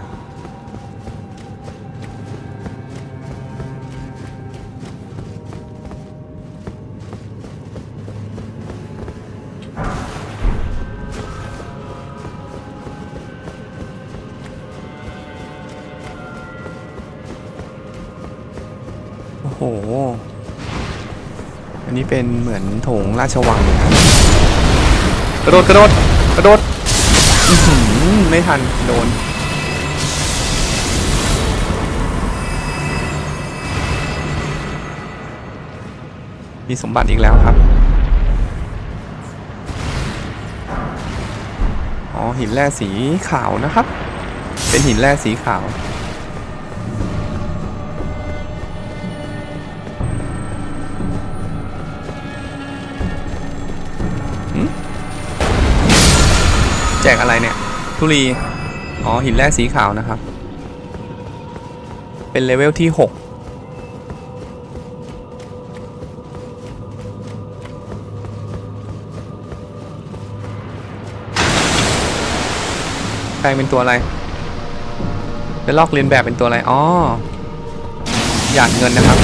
โอ้โหอันนี้เป็นเหมือนโถงราชวังเลยครับกระโดดกระโดดกระโดดไม่ทันโดนมีสมบัติอีกแล้วครับอ๋อหินแร่สีขาวนะครับเป็นหินแร่สีขาวแจกอะไรเนี่ยทุลีอ๋อหินแร่สีขาวนะครับเป็นเลเวลที่6ใครเป็นตัวอะไรแล้วลอกเลียนแบบเป็นตัวอะไรอ๋อหยาดเงินนะครับ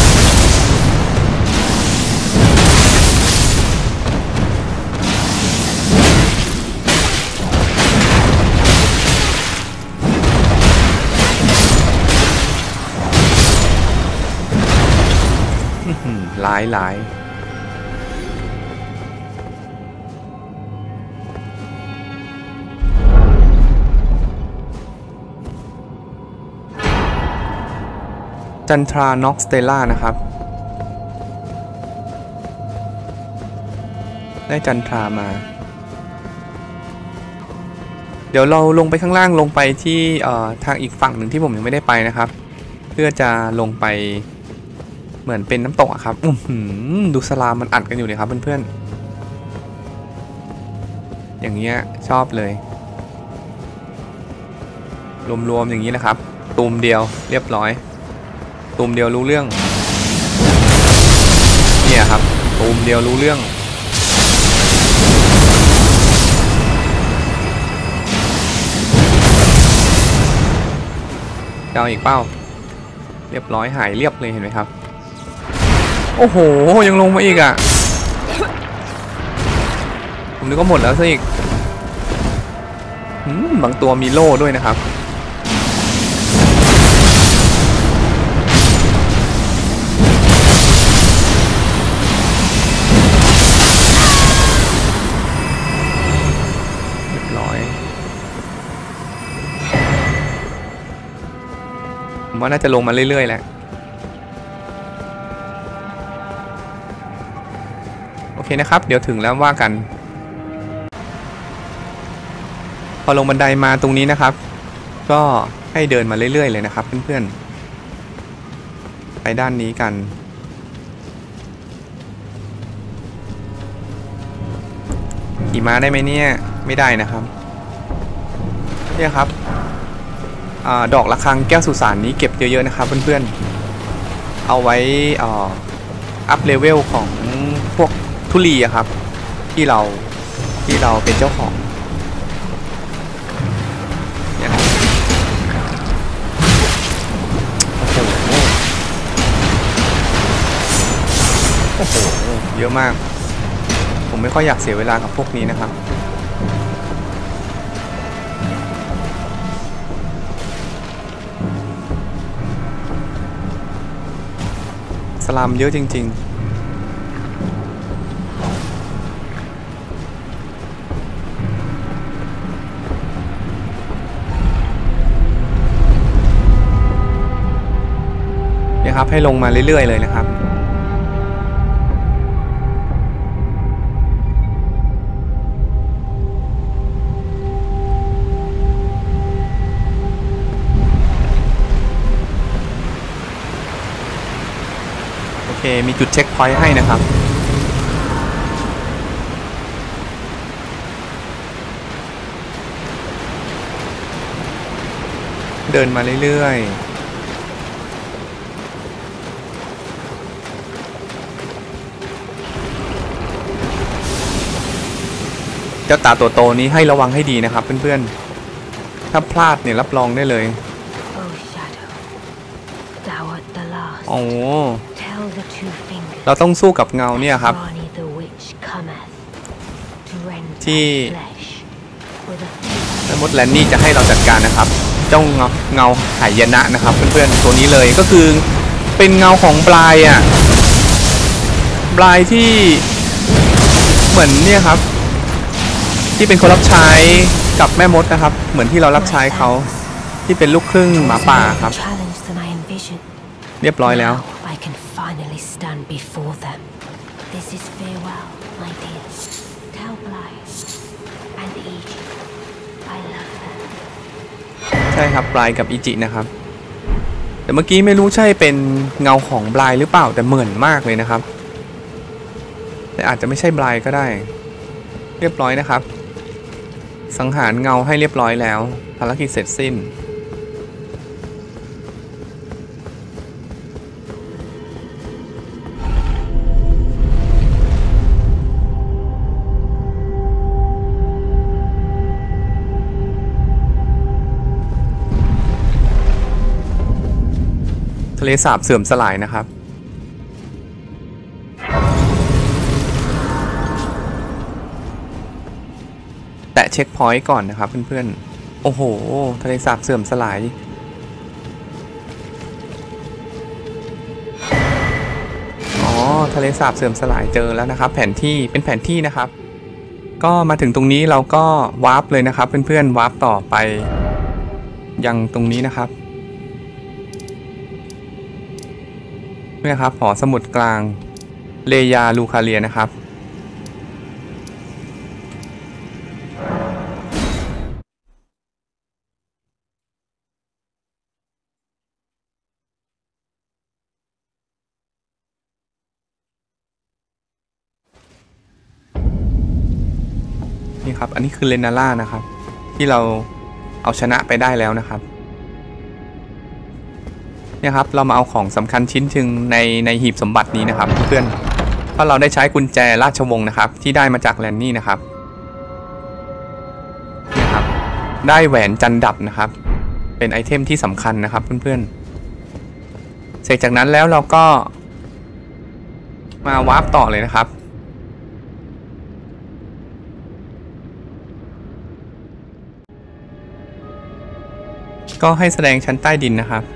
หลายจันทราน็อกสเตล่านะครับได้จันทรามาเดี๋ยวเราลงไปข้างล่างลงไปที่ทางอีกฝั่งหนึ่งที่ผมยังไม่ได้ไปนะครับเพื่อจะลงไปเหมือนเป็นน้ำตกอะครับดูสลามมันอัดกันอยู่เลยครับเพื่อนๆอย่างเงี้ยชอบเลยรวมๆอย่างนี้แหละครับตูมเดียวเรียบร้อยตูมเดียวรู้เรื่องเนี่ยครับตูมเดียวรู้เรื่องจะเอาอีกเป้าเรียบร้อยหายเรียบเลยเห็นไหมครับโอ้โหยังลงมาอีกอ่ะผมนึกว่าหมดแล้วซะอีกบางตัวมีโล่ด้วยนะครับเรียบร้อยผมว่าน่าจะลงมาเรื่อยๆแหละโอเคนะครับเดี๋ยวถึงแล้วว่ากันพอลงบันไดมาตรงนี้นะครับก็ให้เดินมาเรื่อยๆเลยนะครับเพื่อนๆไปด้านนี้กันขี่ม้าได้ไหมเนี่ยไม่ได้นะครับเนี่ยครับดอกระฆังแก้วสุสานนี้เก็บเยอะๆนะครับเพื่อนๆเอาไว้อัพเลเวลของพวกทุลีอะครับที่เราเป็นเจ้าของเนี่ยนะโอ้โหเยอะมากผมไม่ค่อยอยากเสียเวลากับพวกนี้นะครับสลัมเยอะจริงๆเนี่ยครับให้ลงมาเรื่อยๆเลยนะครับมีจุดเช็คพอยต์ให้นะครับเดินมาเรื่อยๆเจ้าตาตัวโตนี้ให้ระวังให้ดีนะครับเพื่อนๆถ้าพลาดเนี่ยรับรองได้เลยโอ้เราต้องสู้กับเงาเนี่ยครับที่มดแลนนี่จะให้เราจัดการนะครับเจ้าเงาหายนะนะครับเพื่อนๆตัวนี้เลยก็คือเป็นเงาของบลายอ่ะบลายที่เหมือนเนี่ยครับที่เป็นคนรับใช้กับแม่มดนะครับเหมือนที่เรารับใช้เขาที่เป็นลูกครึ่งหมาป่าครับเรียบร้อยแล้ว Finally stand before them. This is farewell, my dear. Tell Bly and Egypt I love them. ใช่ครับบลายกับอิจินะครับแต่เมื่อกี้ไม่รู้ใช่เป็นเงาของบลายหรือเปล่าแต่เหมือนมากเลยนะครับแต่อาจจะไม่ใช่บลายก็ได้เรียบร้อยนะครับสังหารเงาให้เรียบร้อยแล้วภารกิจเสร็จสิ้นทะเลสาบเสื่อมสลายนะครับแตะเช็คพอยต์ก่อนนะครับเพื่อนๆโอ้โหทะเลสาบเสื่อมสลายอ๋อทะเลสาบเสื่อมสลายเจอแล้วนะครับแผนที่เป็นแผนที่นะครับก็มาถึงตรงนี้เราก็วาร์ปเลยนะครับเพื่อนๆวาร์ปต่อไปยังตรงนี้นะครับนี่ครับหอสมุดกลางเลยาลูคาเลียนะครับนี่ครับอันนี้คือเลนาล่านะครับที่เราเอาชนะไปได้แล้วนะครับเนี่ยครับเรามาเอาของสำคัญชิ้นหนึ่งในหีบสมบัตินี้นะครับเพื่อนเพราะเราได้ใช้กุญแจราชวงศ์นะครับที่ได้มาจากแลนนี่นะครับได้แหวนจันดับนะครับเป็นไอเทมที่สำคัญนะครับเพื่อนๆเสร็จจากนั้นแล้วเราก็มาวาร์ปต่อเลยนะครับก็ให้แสดงชั้นใต้ดินนะครับ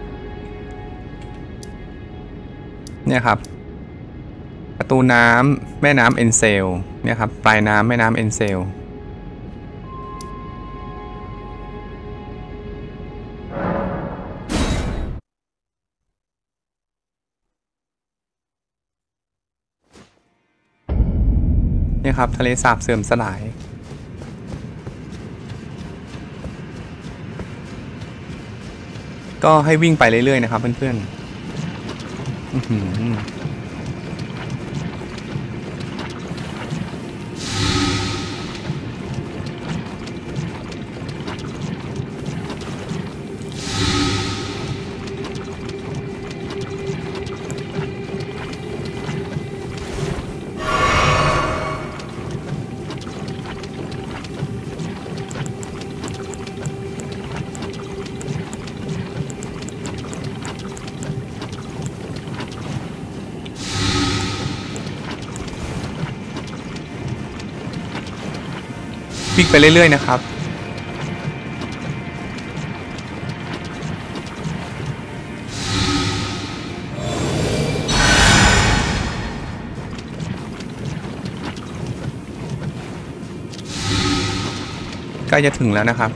เนี่ยครับประตูน้ำแม่น้ำเอ็นเซลเนี่ยครับปลายน้ำแม่น้ำเอ็นเซลเนี่ยครับทะเลสาบเสื่อมสลายก็ให้วิ่งไปเรื่อยๆนะครับเพื่อนๆวิ่งไปเรื่อยๆนะครับใกล้จะถึงแล้วนะครับ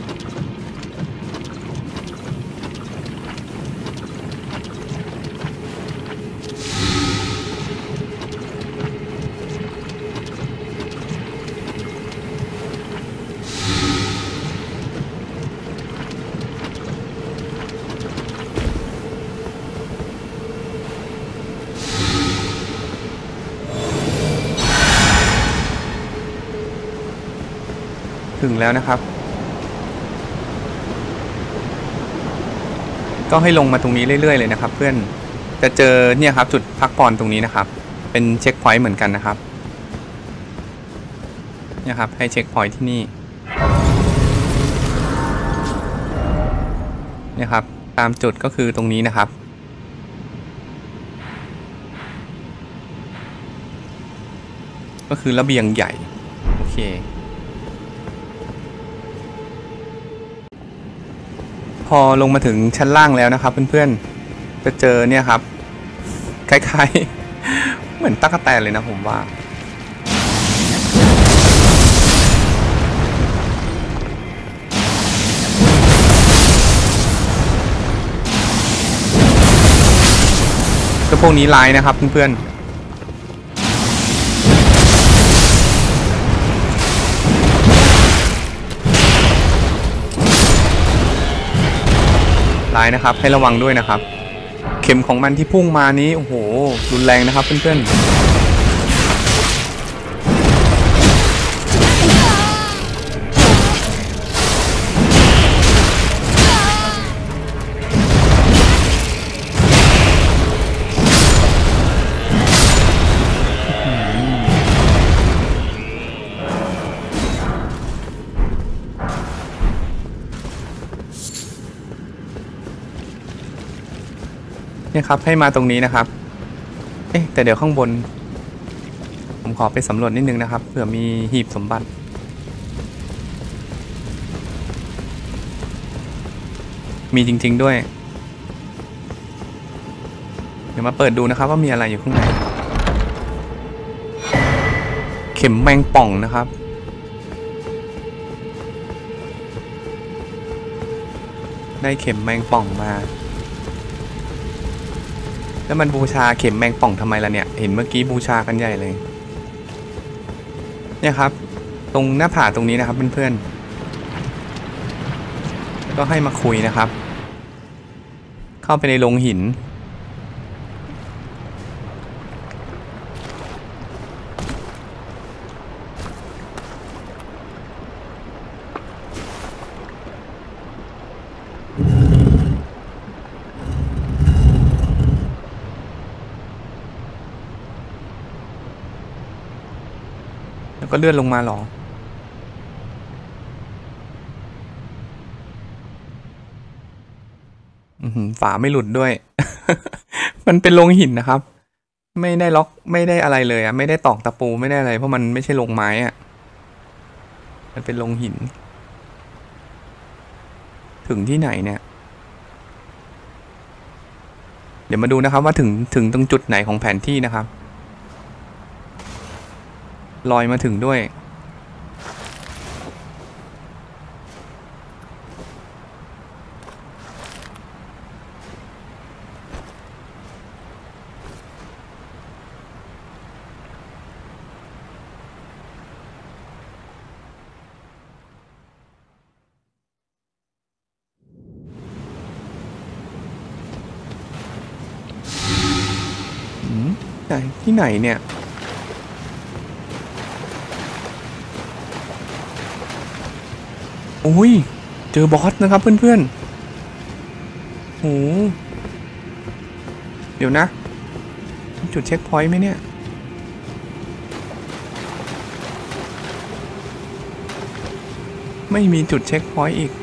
ถึงแล้วนะครับก็ให้ลงมาตรงนี้เรื่อยๆเลยนะครับเพื่อนจะเจอเนี่ยครับจุดพักผ่อนตรงนี้นะครับเป็นเช็คพอยต์เหมือนกันนะครับเนี่ยครับให้เช็คพอยต์ที่นี่เนี่ยครับตามจุดก็คือตรงนี้นะครับก็คือระเบียงใหญ่โอเคพอลงมาถึงชั้นล่างแล้วนะครับเพื่อนๆจะเจอเนี่ยครับคล้ายๆเหมือนตั๊กแตนเลยนะผมว่าก็พวกนี้ร้ายนะครับเพื่อนๆร้ายนะครับให้ระวังด้วยนะครับเข็มของมันที่พุ่งมานี้โอ้โหรุนแรงนะครับเพื่อนๆเนี่ยครับให้มาตรงนี้นะครับแต่เดี๋ยวข้างบนผมขอไปสำรวจนิดนึงนะครับเผื่อมีหีบสมบัติมีจริงๆด้วยเดี๋ยวมาเปิดดูนะครับว่ามีอะไรอยู่ข้างในเข็มแมงป่องนะครับได้เข็มแมงป่องมาแล้วมันบูชาเข็มแมงป่องทำไมล่ะเนี่ยเห็นเมื่อกี้บูชากันใหญ่เลยเนี่ยครับตรงหน้าผาตรงนี้นะครับเพื่อนๆก็ให้มาคุยนะครับเข้าไปในโรงหินแล้วก็เลื่อนลงมาหรอฝาไม่หลุดด้วย มันเป็นโรงหินนะครับไม่ได้ล็อกไม่ได้อะไรเลยอ่ะไม่ได้ตอกตะปูไม่ได้อะไรเพราะมันไม่ใช่โรงไม้อ่ะมันเป็นโรงหินถึงที่ไหนเนี่ยเดี๋ยวมาดูนะครับว่าถึงตรงจุดไหนของแผนที่นะครับลอยมาถึงด้วยไหนที่ไหนเนี่ยโอ้ยเจอบอสนะครับเพื่อนๆโหเดี๋ยวนะจุดเช็คพอยต์ไหมเนี่ยไม่มีจุดเช็คพอยต์อีก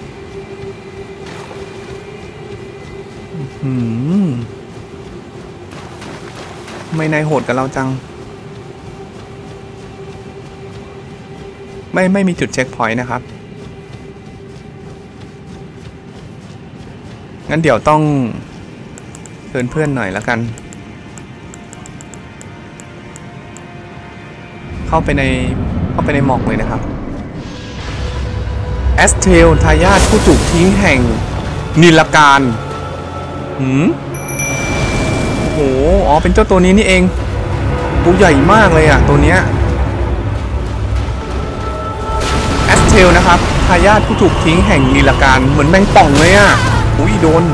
ไม่นายโหดกับเราจังไม่มีจุดเช็คพอยต์นะครับงั้นเดี๋ยวต้องเชิญเพื่อนหน่อยแล้วกันเข้าไปในหมอกเลยนะครับแอสเทลทายาทผู้ถูกทิ้งแห่งนิลการโอ้โหอ๋อเป็นเจ้าตัวนี้นี่เองตัวใหญ่มากเลยอ่ะตัวเนี้ยแอสเทลนะครับทายาทผู้ถูกทิ้งแห่งนิลการเหมือนแมงป่องเลยอ่ะอุ้ยโดน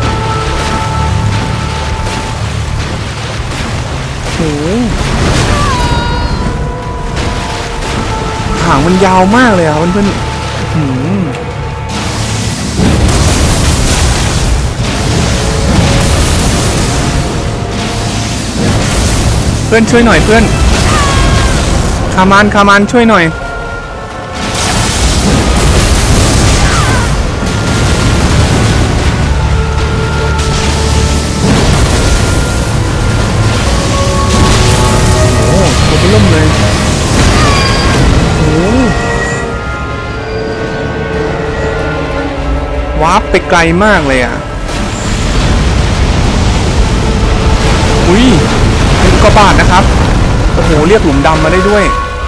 โอ้หางมันยาวมากเลยอ่ะเพื่อนเพื่อนช่วยหน่อยเพื่อนคามานช่วยหน่อยโอ้ตัวเป็นล่มเลยโอ้วาร์ปไปไกลมากเลยอ่ะอุ้ยเป็นกระบาดนะครับโอ้โหเรียกหลุมดำมาได้ด้วย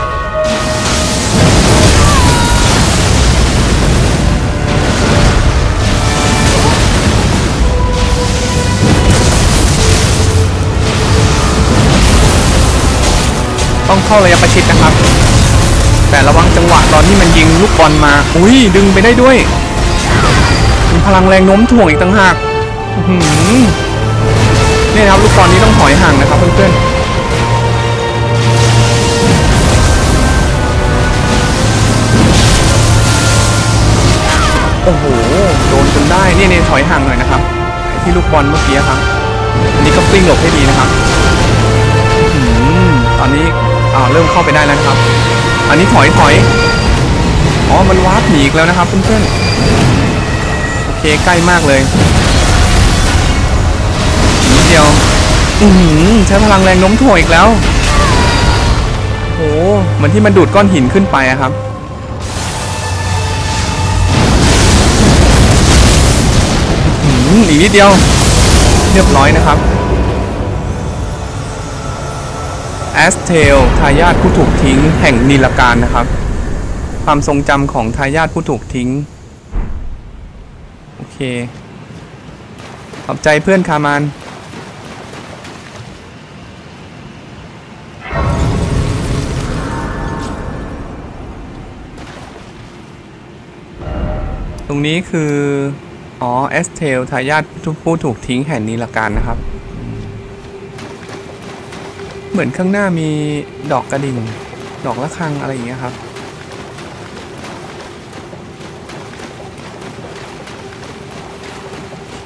ต้องเข้าระยะประชิดนะครับแต่ระวังจังหวะตอนที่มันยิงลูกบอลมาอุ้ยดึงไปได้ด้วยมีพลังแรงโน้มถ่วงอีกต่างหากนี่นะครับลูกบอลนี้ต้องถอยห่างนะครับเพื่อนๆโอ้โหโดนจนได้นี่ถอยห่างหน่อยนะครับที่ลูกบอลเมื่อกี้ครับอันนี้ก็ปิ้งหลบให้ดีนะครับตอนนี้เริ่มเข้าไปได้แล้วนะครับอันนี้ถอยอ๋อมันวาร์ปหนีอีกแล้วนะครับเพื่อนๆโอเคใกล้มากเลยนิดเดียวใช้พลังแรงโน้มถ่วงอีกแล้วโอ้เหมือนที่มันดูดก้อนหินขึ้นไปอะครับอีกนิดเดียวเรียบร้อยนะครับแอสเทลทายาทผู้ถูกทิ้งแห่งนิลการนะครับความทรงจำของทายาทผู้ถูกทิ้งโอเคขอบใจเพื่อนคามานตรงนี้คือแอสเทลทายาทผู้ถูกทิ้งแห่งนิลการนะครับเหมือนข้างหน้ามีดอกกระดิ่งดอกระฆังอะไรอย่างเงี้ยครับโอเค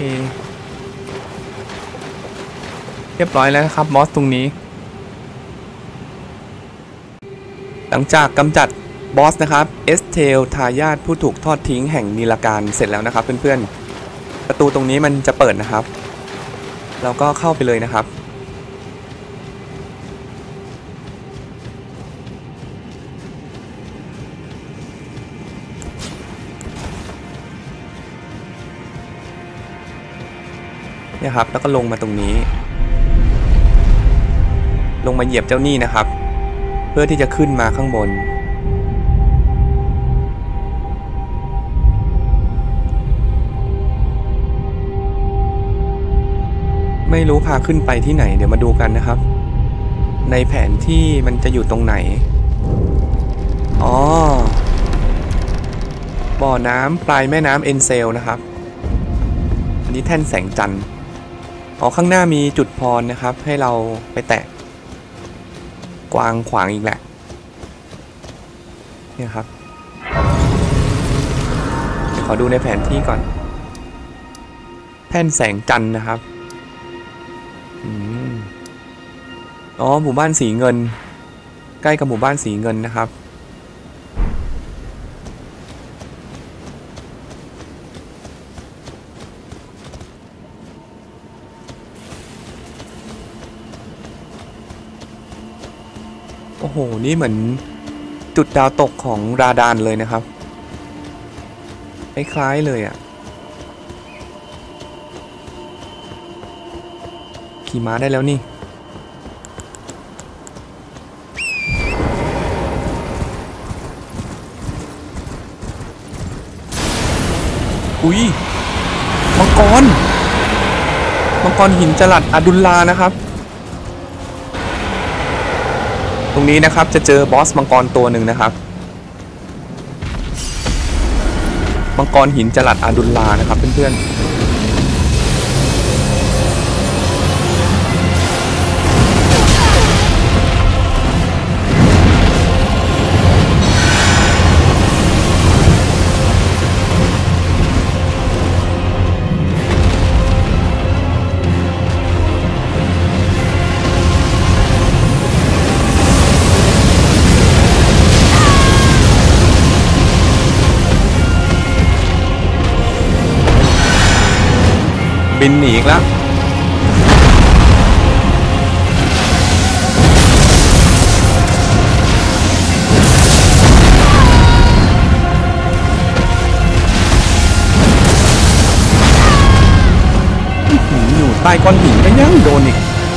เรียบร้อยแล้วครับบอสตรงนี้หลังจากกำจัดบอสนะครับเอสเทลทายาทผู้ถูกทอดทิ้งแห่งนิลการเสร็จแล้วนะครับเพื่อนๆประตูตรงนี้มันจะเปิดนะครับเราก็เข้าไปเลยนะครับเนี่ยครับแล้วก็ลงมาตรงนี้ลงมาเหยียบเจ้านี่นะครับเพื่อที่จะขึ้นมาข้างบนไม่รู้พาขึ้นไปที่ไหนเดี๋ยวมาดูกันนะครับในแผนที่มันจะอยู่ตรงไหนบ่อน้ำปลายแม่น้ำเอ็นเซลนะครับอันนี้แท่นแสงจันทร์ข้างหน้ามีจุดพรนะครับให้เราไปแตะกวางขวางอีกแหละเนี่ยครับเดี๋ยวขอดูในแผนที่ก่อนแท่นแสงจันทร์นะครับหมู่บ้านสีเงินใกล้กับหมู่บ้านสีเงินนะครับโอ้โหนี่เหมือนจุดดาวตกของราดานเลยนะครับคล้ายๆเลยอะขี่ม้าได้แล้วนี่อุ้ยมังกรหินจรัสอดุลลานะครับตรงนี้นะครับจะเจอบอสมังกรตัวหนึ่งนะครับมังกรหินจรัสอดุลลานะครับเพื่อนๆบินหนีอีกแล้วอยู่ใต้ก้อนหินก็ยังโดนอีก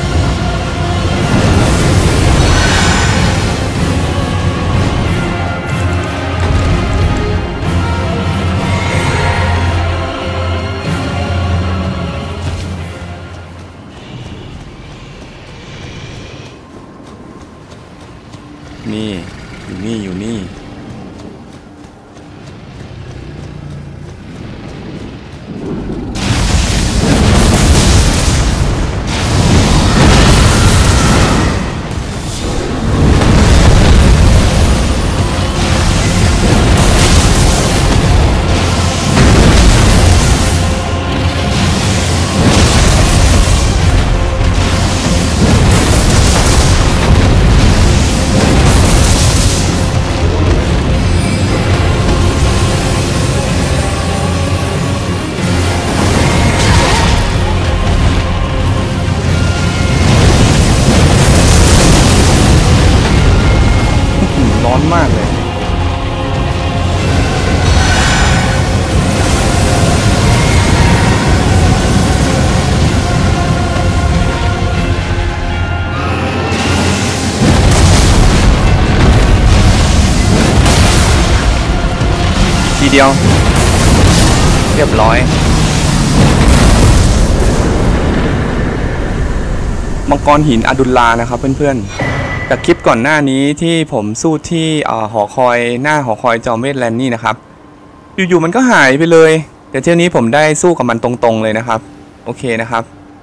นี่อยู่นี่ ร้อนมากเลยทีเดียวเรียบร้อยมังกรหินอดุลลานะครับเพื่อนๆจากคลิปก่อนหน้านี้ที่ผมสู้ที่หอคอยหน้าหอคอยจอมเวทแลนด์นี่นะครับอยู่ๆมันก็หายไปเลยแต่เที่ยวนี้ผมได้สู้กับมันตรงๆเลยนะครับโอเคนะครับ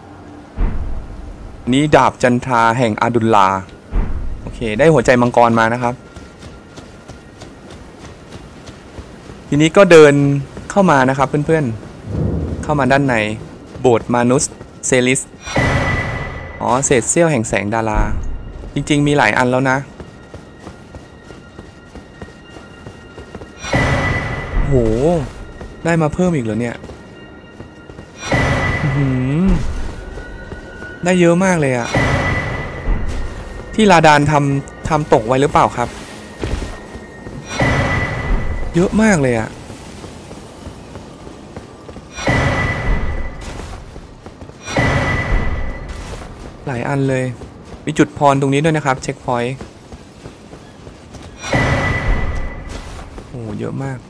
นี่ดาบจันทราแห่งอดุลลาโอเคได้หัวใจมังกรมานะครับทีนี้ก็เดินเข้ามานะครับเพื่อนๆเข้ามาด้านในโบสถ์มานุสเซลิสเศษเสี้ยวแห่งแสงดาราจริงๆมีหลายอันแล้วนะโหได้มาเพิ่มอีกเหรอเนี่ยได้เยอะมากเลยอะที่ลาดานทำตกไว้หรือเปล่าครับเยอะมากเลยอะหลายอันเลยมีจุดพรตรงนี้ด้วยนะครับเช็คพอยต์โอ้เยอะมาก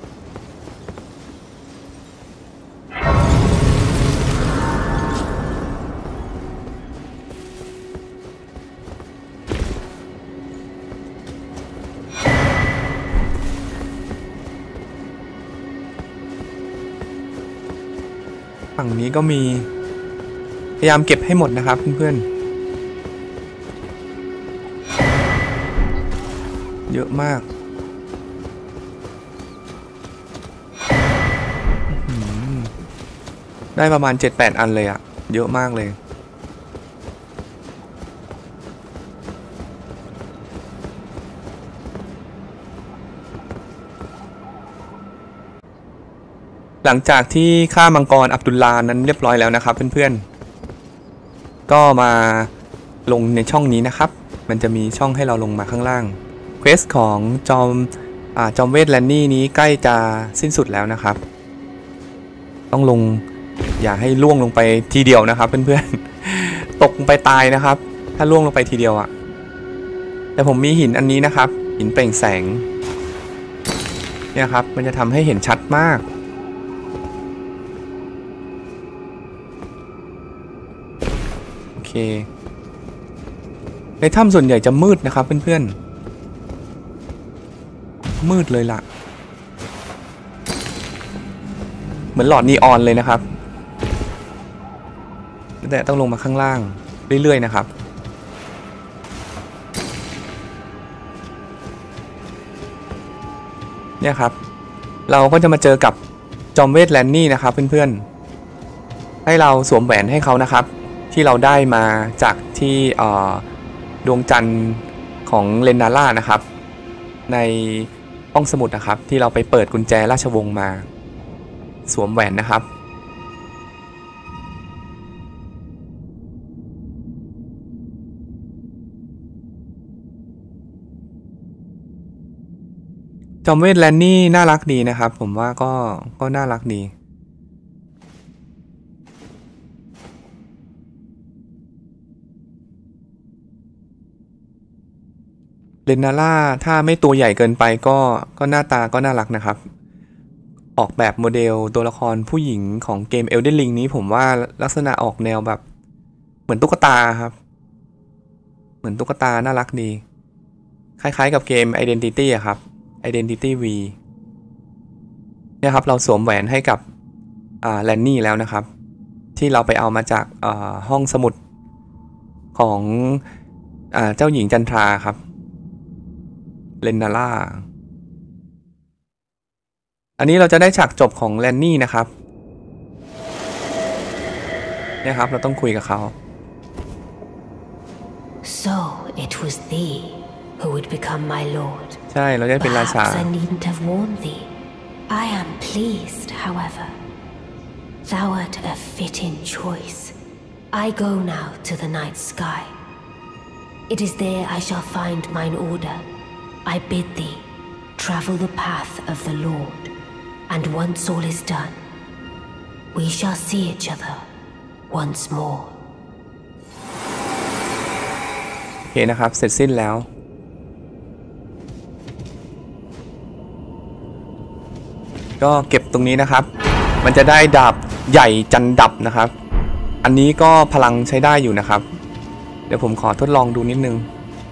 ฝั่งนี้ก็มีพยายามเก็บให้หมดนะครับเพื่อนๆเยอะมากได้ประมาณ 7-8 อันเลยอะเยอะมากเลยหลังจากที่ฆ่ามังกรอับดุลลานั้นเรียบร้อยแล้วนะครับเพื่อนๆก็มาลงในช่องนี้นะครับมันจะมีช่องให้เราลงมาข้างล่างเควสของจอมเวทแลนนี่นี้ใกล้จะสิ้นสุดแล้วนะครับต้องลงอย่าให้ล่วงลงไปทีเดียวนะครับเพื่อนๆตกลงไปตายนะครับถ้าล่วงลงไปทีเดียวอะแต่ผมมีหินอันนี้นะครับหินเปล่งแสงเนี่ยครับมันจะทำให้เห็นชัดมากโอเคในถ้ำส่วนใหญ่จะมืดนะครับเพื่อนๆมืดเลยล่ะเหมือนหลอดนีออนเลยนะครับแต่ต้องลงมาข้างล่างเรื่อยๆนะครับเนี่ยครับเราก็จะมาเจอกับจอมเวทแลนนี่นะครับเพื่อนๆให้เราสวมแหวนให้เขานะครับที่เราได้มาจากที่ดวงจันทร์ของเลนนาร่านะครับในห้องสมุดนะครับที่เราไปเปิดกุญแจราชวงศ์มาสวมแหวนนะครับจอมเวทแลนนี่น่ารักดีนะครับผมว่าก็น่ารักดีเลนนาร่าถ้าไม่ตัวใหญ่เกินไปก็หน้าตาก็น่ารักนะครับออกแบบโมเดลตัวละครผู้หญิงของเกม Elden Ring นี้ผมว่าลักษณะออกแนวแบบเหมือนตุ๊กตาครับเหมือนตุ๊กตาน่ารักดีคล้ายๆกับเกม Identity อะครับ Identity V เนี่ยครับเราสวมแหวนให้กับแลนนี่แล้วนะครับที่เราไปเอามาจากห้องสมุดของเจ้าหญิงจันทราครับเลนนาร่าอันนี้เราจะได้ฉากจบของแลนนี่นะครับเนี่ยครับเราต้องคุยกับเขา So it was thee who would become my lord. ใช่เราจะเป็นราชา Perhaps I needn't have warned thee. I am pleased, however. Thou art a fitting choice. I go now to the night sky. It is there I shall find mine order. I bid thee travel the path of the Lord, and once all is done, we shall see each other once more. โอเคนะครับเสร็จสิ้นแล้วก็เก็บตรงนี้นะครับมันจะได้ดาบใหญ่จันดับนะครับอันนี้ก็พลังใช้ได้อยู่นะครับเดี๋ยวผมขอทดลองดูนิดนึง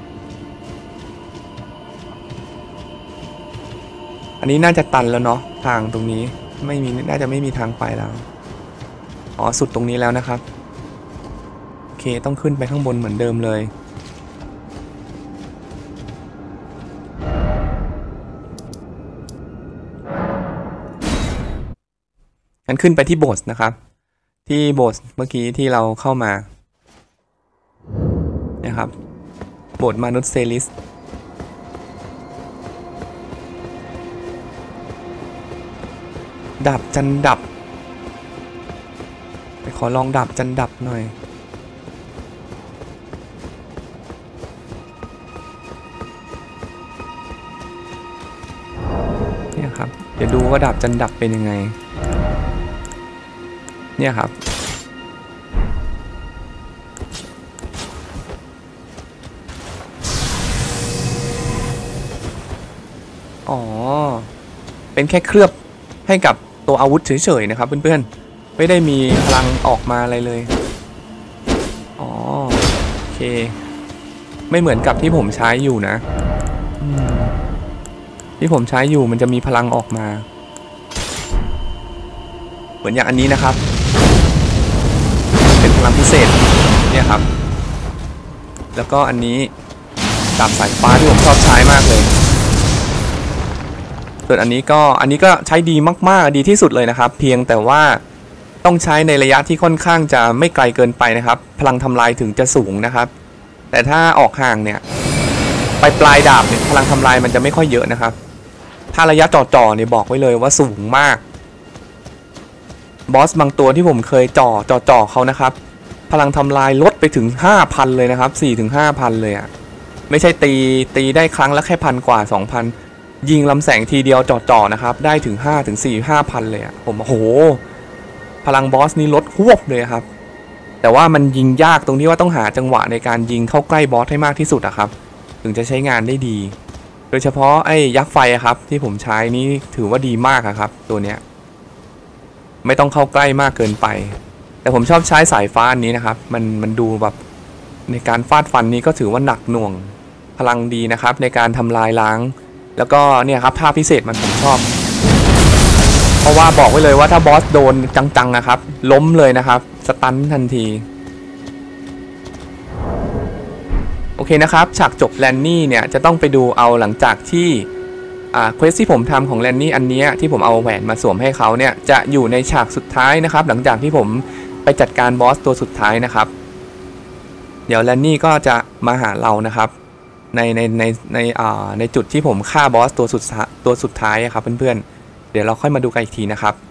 อันนี้น่าจะตันแล้วเนาะทางตรงนี้ไม่มีน่าจะไม่มีทางไปแล้วอ๋อสุดตรงนี้แล้วนะครับโอเคต้องขึ้นไปข้างบนเหมือนเดิมเลยงั้นขึ้นไปที่โบสถ์นะครับที่โบสถ์เมื่อกี้ที่เราเข้ามานะครับโบสถ์มานุษย์เซลิสดาบจันดับไปขอลองดาบจันดับหน่อยเนี่ยครับเดี๋ยวดูว่าดาบจันดับเป็นยังไงเนี่ยครับอ๋อเป็นแค่เคลือบให้กับตัวอาวุธเฉยๆนะครับเพื่อนๆไม่ได้มีพลังออกมาอะไรเลยอ๋อโอเคไม่เหมือนกับที่ผมใช้อยู่นะที่ผมใช้อยู่มันจะมีพลังออกมาเหมือนอย่างอันนี้นะครับเป็นพลังพิเศษเนี่ยครับแล้วก็อันนี้ดาบสายฟ้าที่ผมชอบใช้มากเลยส่วนอันนี้ก็ใช้ดีมากๆดีที่สุดเลยนะครับเพียงแต่ว่าต้องใช้ในระยะที่ค่อนข้างจะไม่ไกลเกินไปนะครับพลังทำลายถึงจะสูงนะครับแต่ถ้าออกห่างเนี่ยปลายดาบเนี่ยพลังทำลายมันจะไม่ค่อยเยอะนะครับถ้าระยะจ่อๆเนี่ยบอกไว้เลยว่าสูงมากบอสบางตัวที่ผมเคยจ่อเขานะครับพลังทำลายลดไปถึง 5,000 เลยนะครับ 4-5,000 เลยอะไม่ใช่ตีได้ครั้งละแค่1,000 กว่า 2,000 ยิงลำแสงทีเดียวจ่อๆนะครับได้ถึง5,000 เลยอะผมโอ้โหพลังบอสนี่ลดหวบเลยครับแต่ว่ามันยิงยากตรงที่ว่าต้องหาจังหวะในการยิงเข้าใกล้บอสให้มากที่สุดอะครับถึงจะใช้งานได้ดีโดยเฉพาะไอ้ยักษ์ไฟครับที่ผมใช้นี้ถือว่าดีมากครับตัวเนี้ยไม่ต้องเข้าใกล้มากเกินไปแต่ผมชอบใช้สายฟ้าอันนี้นะครับมันดูแบบในการฟาดฟันนี้ก็ถือว่าหนักหน่วงพลังดีนะครับในการทำลายล้างแล้วก็เนี่ยครับท่าพิเศษมันผมชอบเพราะว่าบอกไว้เลยว่าถ้าบอสโดนจังๆนะครับล้มเลยนะครับสตันทันทีโอเคนะครับฉากจบแลนนี่เนี่ยจะต้องไปดูเอาหลังจากที่เควสที่ผมทำของแลนนี่อันนี้ที่ผมเอาแหวนมาสวมให้เขาเนี่ยจะอยู่ในฉากสุดท้ายนะครับหลังจากที่ผมไปจัดการบอสตัวสุดท้ายนะครับเดี๋ยวแลนนี่ก็จะมาหาเรานะครับในจุดที่ผมฆ่าบอสตัวสุดท้ายครับเพื่อนๆเดี๋ยวเราค่อยมาดูกันอีกทีนะครับ